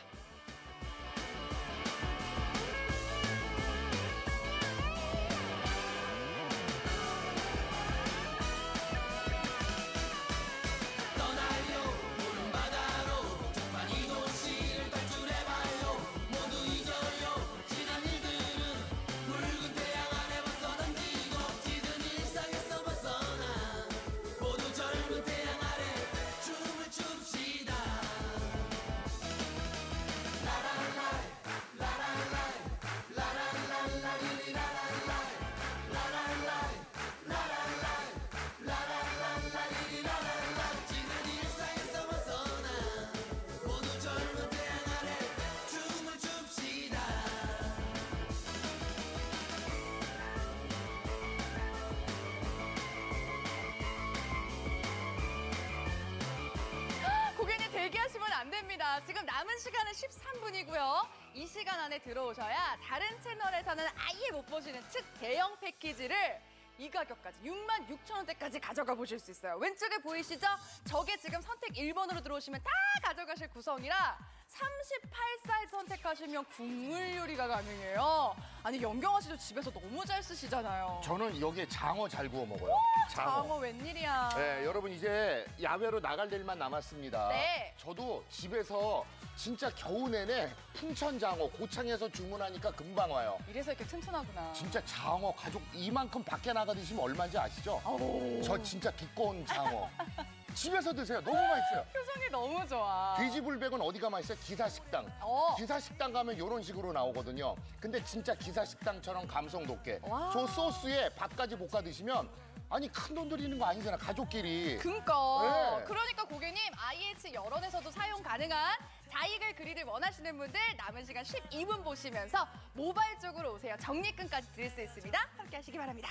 시간은 13분이고요. 이 시간 안에 들어오셔야 다른 채널에서는 아예 못 보시는 특 대형 패키지를 이 가격까지 66,000원대까지 가져가 보실 수 있어요. 왼쪽에 보이시죠? 저게 지금 선택 1번으로 들어오시면 다 가져가실 구성이라 38살 선택하시면 국물 요리가 가능해요. 아니 영경아 씨도 집에서 너무 잘 쓰시잖아요. 저는 여기에 장어 잘 구워 먹어요. 장어 웬일이야. 네, 여러분 이제 야외로 나갈 일만 남았습니다. 네. 저도 집에서 진짜 겨우 내내 풍천장어 고창에서 주문하니까 금방 와요. 이래서 이렇게 튼튼하구나. 진짜 장어 가족 이만큼 밖에 나가 드시면 얼마인지 아시죠? 저 진짜 기꺼운 장어. 집에서 드세요. 너무 맛있어요. 표정이 너무 좋아. 돼지불백은 어디가 맛있어요? 기사식당. 어. 기사식당 가면 이런 식으로 나오거든요. 근데 진짜 기사식당처럼 감성 돋게. 와. 저 소스에 밥까지 볶아 드시면 아니 큰 돈 들이는 거 아니잖아. 가족끼리. 그러니까. 네. 그러니까 고객님 IH 여론에서도 사용 가능한 자이글 그릴을 원하시는 분들 남은 시간 12분 보시면서 모바일 쪽으로 오세요. 적립금까지 드릴 수 있습니다. 함께 하시기 바랍니다.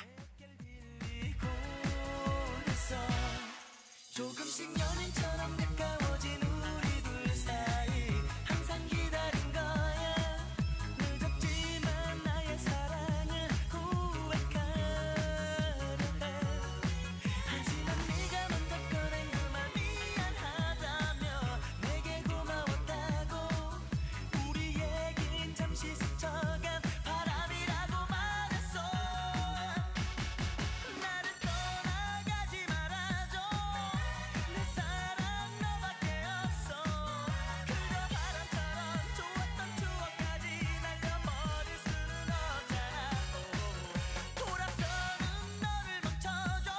조금씩 연인처럼 가까워진 우리 둘 사이 항상 기다린 거야 늦었지만 나의 사랑을 고백하려 해 하지만 네가 먼저 꺼낸 그 말 미안하다며 내게 고마웠다고 우리 얘긴 잠시 스쳐간 바람이라고 말했어 나를 떠나가지 말아줘 내 사랑 너밖에 없어 그저 바람처럼 좋았던 추억까지 날려버릴 수는 없잖아 돌아서는 너를 멈춰줘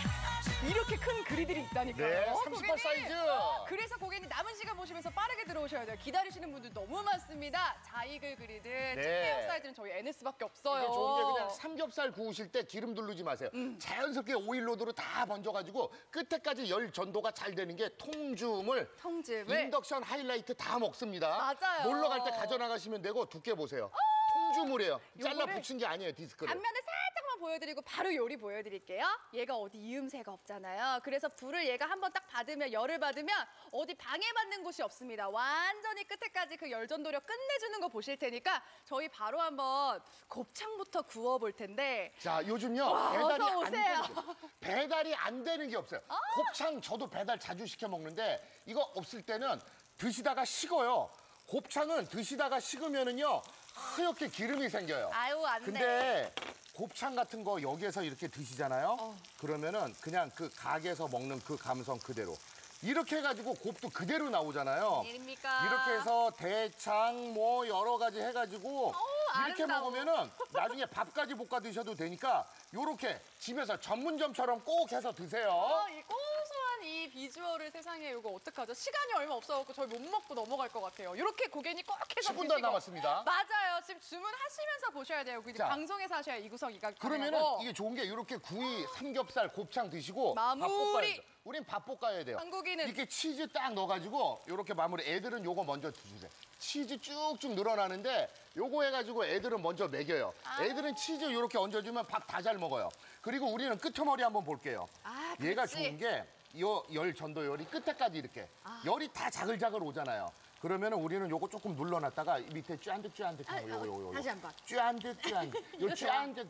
이렇게 큰 그리들이 있다니까요. 네, 38 고객님. 사이즈. 그래서 고객님 남은 시간 보시면서 빠르게 들어오셔야 돼요. 기다리시는 분들 너무 많습니다. 자이글 그리들 특대형 사이즈는 저희 NS밖에 없어요. 이게 좋은 게 그냥 삼겹살 구우실 때 기름 두르지 마세요. 자연스럽게 오일로드로 다 번져가지고 끝에까지 열 전도가 잘 되는 게 통주물, 통즙을. 인덕션 하이라이트 다 먹습니다. 맞아요. 놀러 갈 때 가져나가시면 되고 두께 보세요. 통주물이에요. 잘라 요거를 붙인 게 아니에요, 디스크를. 앞면을 살짝만 보여드리고 바로 요리 보여드릴게요. 얘가 어디 이음새가 없잖아요. 그래서 불을 얘가 한번 딱 받으면 열을 받으면 어디 방해받는 곳이 없습니다. 완전히 끝에까지 그 열전도력 끝내주는 거 보실 테니까 저희 바로 한번 곱창부터 구워볼 텐데 자, 요즘요 와, 배달이 어서 안 오세요. 되는 게, 배달이 안 되는 게 없어요. 곱창 저도 배달 자주 시켜 먹는데 이거 없을 때는 드시다가 식어요. 곱창은 드시다가 식으면은요 하얗게 기름이 생겨요. 아유, 안 돼. 근데 곱창 같은 거 여기에서 이렇게 드시잖아요. 그러면은 그냥 그 가게에서 먹는 그 감성 그대로. 이렇게 해가지고 곱도 그대로 나오잖아요. 웬일입니까? 이렇게 해서 대창 뭐 여러 가지 해가지고 이렇게 아름다워. 먹으면은 나중에 밥까지 볶아 드셔도 되니까 요렇게 집에서 전문점처럼 꼭 해서 드세요. 이 고소한 이 비주얼을 세상에 이거 어떡하죠? 시간이 얼마 없어갖고 저희 못 먹고 넘어갈 것 같아요. 이렇게 고객님 꼭 해서 10분도 안 드시고. 남았습니다. 맞아요. 지금 주문하시면서 보셔야 돼요. 그냥 자. 방송에서 하셔야 이 구성 이가 그러면은 가능하고. 이게 좋은 게 이렇게 구이, 삼겹살, 곱창 드시고 마무리. 밥 볶아야 돼요. 우린 밥 볶아야 돼요. 한국인은. 이렇게 치즈 딱 넣어가지고 이렇게 마무리. 애들은 요거 먼저 드세요. 치즈 쭉쭉 늘어나는데 요거 해가지고 애들은 먼저 먹여요. 애들은 치즈 이렇게 얹어주면 밥 다 잘 먹어요. 그리고 우리는 끄트머리 한번 볼게요. 아, 얘가 그렇지. 좋은 게 요 열 전도열이 끝에까지 이렇게 열이 다 자글자글 오잖아요. 그러면은 우리는 요거 조금 눌러놨다가 밑에 쫀득쫀득하고 요거 다시 한 번. 쫀득쫀득 요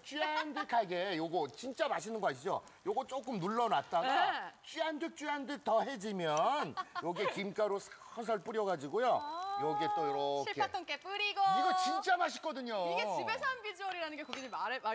쫀득쫀득하게 요거 진짜 맛있는 거 아시죠? 요거 조금 눌러놨다가 네. 쫀득쫀득 더 해지면 요게 김가루 살살 뿌려가지고요. 요게 또 요렇게 실파통깨 뿌리고. 이거 진짜 맛있거든요. 이게 집에서 한 비주얼이라는 게 고객님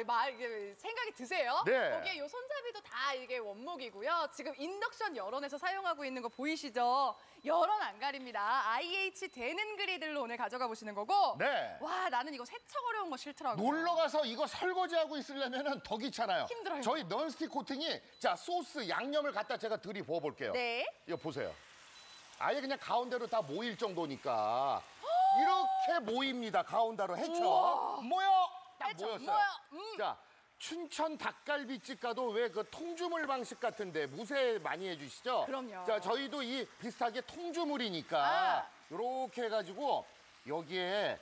이게 생각이 드세요? 네. 거기에 요 손잡이도 다 이게 원목이고요. 지금 인덕션 열원에서 사용하고 있는 거 보이시죠? 열원 안 가립니다. IH 되는 그리들로 오늘 가져가 보시는 거고. 네. 와, 나는 이거 세척 어려운 거 싫더라고요. 놀러 가서 이거 설거지하고 있으려면 더 귀찮아요. 힘들어요. 저희 넌스틱 코팅이 자 소스 양념을 갖다 제가 들이부어 볼게요. 네. 이거 보세요. 아예 그냥 가운데로 다 모일 정도니까 이렇게 모입니다. 가운데로 해쳐. 모여. 딱 해쳐, 모였어요. 모여. 자 춘천 닭갈비집 가도 왜 그 통주물 방식 같은데 무쇠 많이 해주시죠? 그럼요. 자 저희도 이 비슷하게 통주물이니까 아. 이렇게 해가지고 여기에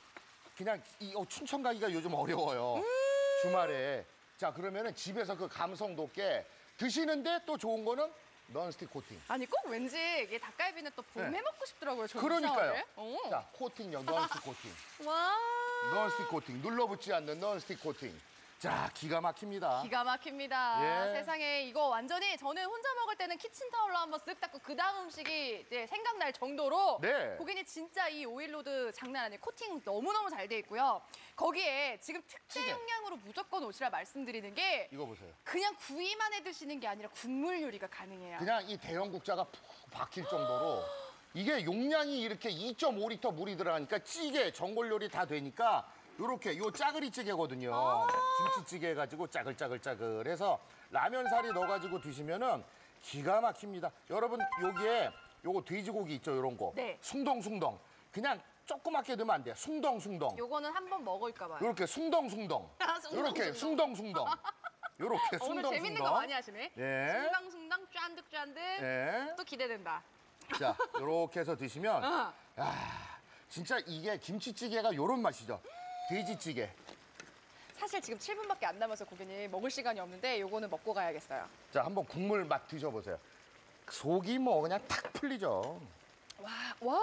그냥 춘천 가기가 요즘 어려워요. 주말에. 자 그러면은 집에서 그 감성 돋게 드시는데 또 좋은 거는 넌스틱 코팅. 아니 꼭 왠지 이게 닭갈비는 또 봄에 네. 먹고 싶더라고요. 저 그러니까요. 이상하게. 오. 자, 코팅요. 넌스틱 코팅. 와. 넌스틱 코팅. 눌러붙지 않는 넌스틱 코팅. 자, 기가 막힙니다. 기가 막힙니다. 예. 세상에 이거 완전히 저는 혼자 먹을 때는 키친타올로 한번 쓱 닦고 그 다음 음식이 이제 생각날 정도로 네. 고객님 진짜 이 오일로드 장난 아니에요. 코팅 너무너무 잘 돼 있고요. 거기에 지금 특제 찌개. 용량으로 무조건 오시라 말씀드리는 게 이거 보세요. 그냥 구이만 해 드시는 게 아니라 국물 요리가 가능해요. 그냥 이 대형 국자가 푹 박힐 정도로 이게 용량이 이렇게 2.5리터 물이 들어가니까 찌개, 전골 요리 다 되니까 요렇게 요 짜글이 찌개거든요. 김치찌개 해가지고 짜글짜글짜글해서 라면사리 넣어가지고 드시면은 기가 막힙니다. 여러분 여기에 요거 돼지고기 있죠, 요런 거. 네. 숭덩숭덩. 그냥 조그맣게 넣으면 안 돼. 숭덩숭덩. 요거는 한번 먹을까 봐요. 요렇게 숭덩숭덩. 아, 숭덩숭덩. 요렇게 숭덩숭덩. 요렇게 오늘 숭덩숭덩. 재밌는 거 많이 하시네. 예. 숭덩숭덩 쫀득쫀득. 예. 또 기대된다. 자, 요렇게 해서 드시면 어. 진짜 이게 김치찌개가 요런 맛이죠. 돼지찌개. 사실 지금 7분밖에 안 남아서 고객님 먹을 시간이 없는데 요거는 먹고 가야겠어요. 자, 한번 국물 맛 드셔보세요. 속이 뭐 그냥 탁 풀리죠. 와.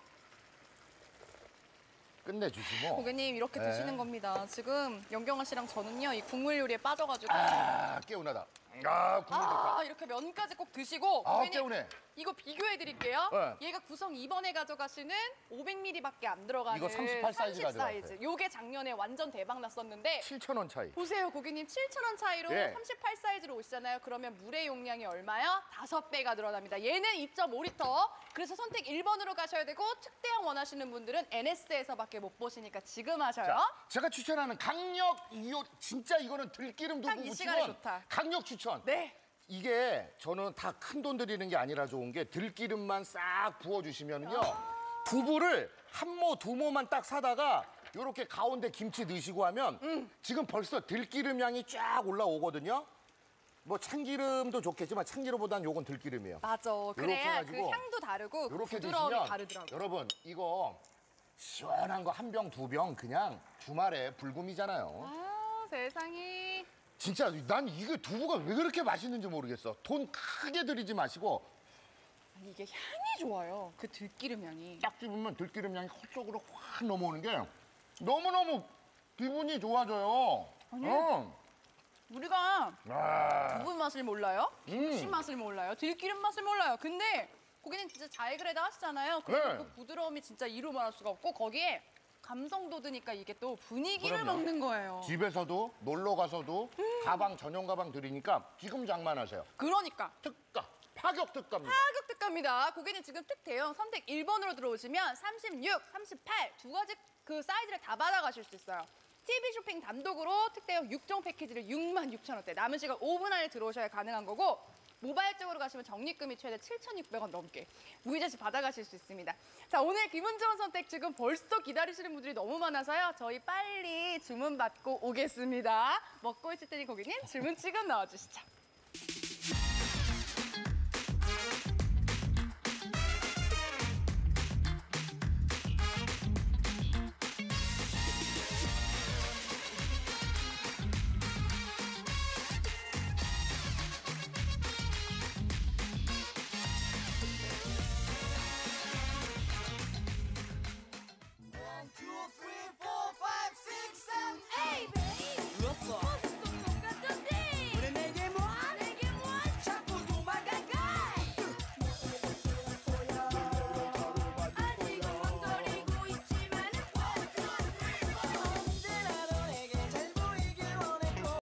끝내주지 뭐. 고객님 이렇게 네. 드시는 겁니다. 지금 영경아 씨랑 저는요 이 국물 요리에 빠져가지고 개운하다. 국물 좋다. 이렇게 면까지 꼭 드시고 아, 고객님 개운해. 이거 비교해 드릴게요. 네. 얘가 구성 2번에 가져가시는 500ml밖에 안 들어가는 이거 38 사이즈 30 가져가세요. 요게 작년에 완전 대박 났었는데 7,000원 차이. 보세요 고객님 7,000원 차이로 예. 38 사이즈로 오시잖아요. 그러면 물의 용량이 얼마요? 5배가 늘어납니다. 얘는 2.5리터. 그래서 선택 1번으로 가셔야 되고 특대형 원하시는 분들은 NS에서밖에 못 보시니까 지금 하셔요. 자, 제가 추천하는 강력 이요 진짜 이거는 들기름 두부 딱 이 시간에 붙이면 좋다. 강력 추천. 네. 이게 저는 다 큰 돈 들이는 게 아니라 좋은 게 들기름만 싹 부어주시면요. 두부를 한 모, 두 모만 딱 사다가 요렇게 가운데 김치 넣으시고 하면 지금 벌써 들기름 향이 쫙 올라오거든요. 뭐 참기름도 좋겠지만 참기름보다는 요건 들기름이에요. 맞아. 요렇게 그래야 그 해가지고 향도 다르고 요렇게 부드러움이 드시면 다르더라고요. 여러분 이거 시원한 거 한 병, 두 병 그냥 주말에 불금이잖아요. 아, 세상에. 진짜 난 이게 두부가 왜 그렇게 맛있는지 모르겠어. 돈 크게 들이지 마시고 아니, 이게 향이 좋아요. 그 들기름 향이. 딱 집으면 들기름 향이 헛쪽으로 확 넘어오는 게 너무너무 기분이 좋아져요. 아니. 우리가 두부 맛을 몰라요? 김치 맛을 몰라요? 들기름 맛을 몰라요. 근데 고객님 진짜 잘 그래도 하시잖아요. 그래서 네. 그 부드러움이 진짜 이루 말할 수가 없고 거기에 감성도 드니까 이게 또 분위기를 그럼요. 먹는 거예요. 집에서도 놀러 가서도 가방 전용 가방 드리니까 지금 장만하세요. 그러니까 특가, 파격 특가입니다. 파격 특가입니다. 고객님 지금 특대형 선택 1번으로 들어오시면 36, 38 두 가지 그 사이즈를 다 받아가실 수 있어요. TV 쇼핑 단독으로 특대형 6종 패키지를 66,000원대 남은 시간 5분 안에 들어오셔야 가능한 거고 모바일 쪽으로 가시면 적립금이 최대 7,600원 넘게 무이자시 받아가실 수 있습니다. 자, 오늘 기분 좋은 선택 지금 벌써 기다리시는 분들이 너무 많아서요. 저희 빨리 주문 받고 오겠습니다. 먹고 있을 테니 고객님 주문 지금 넣어주시죠.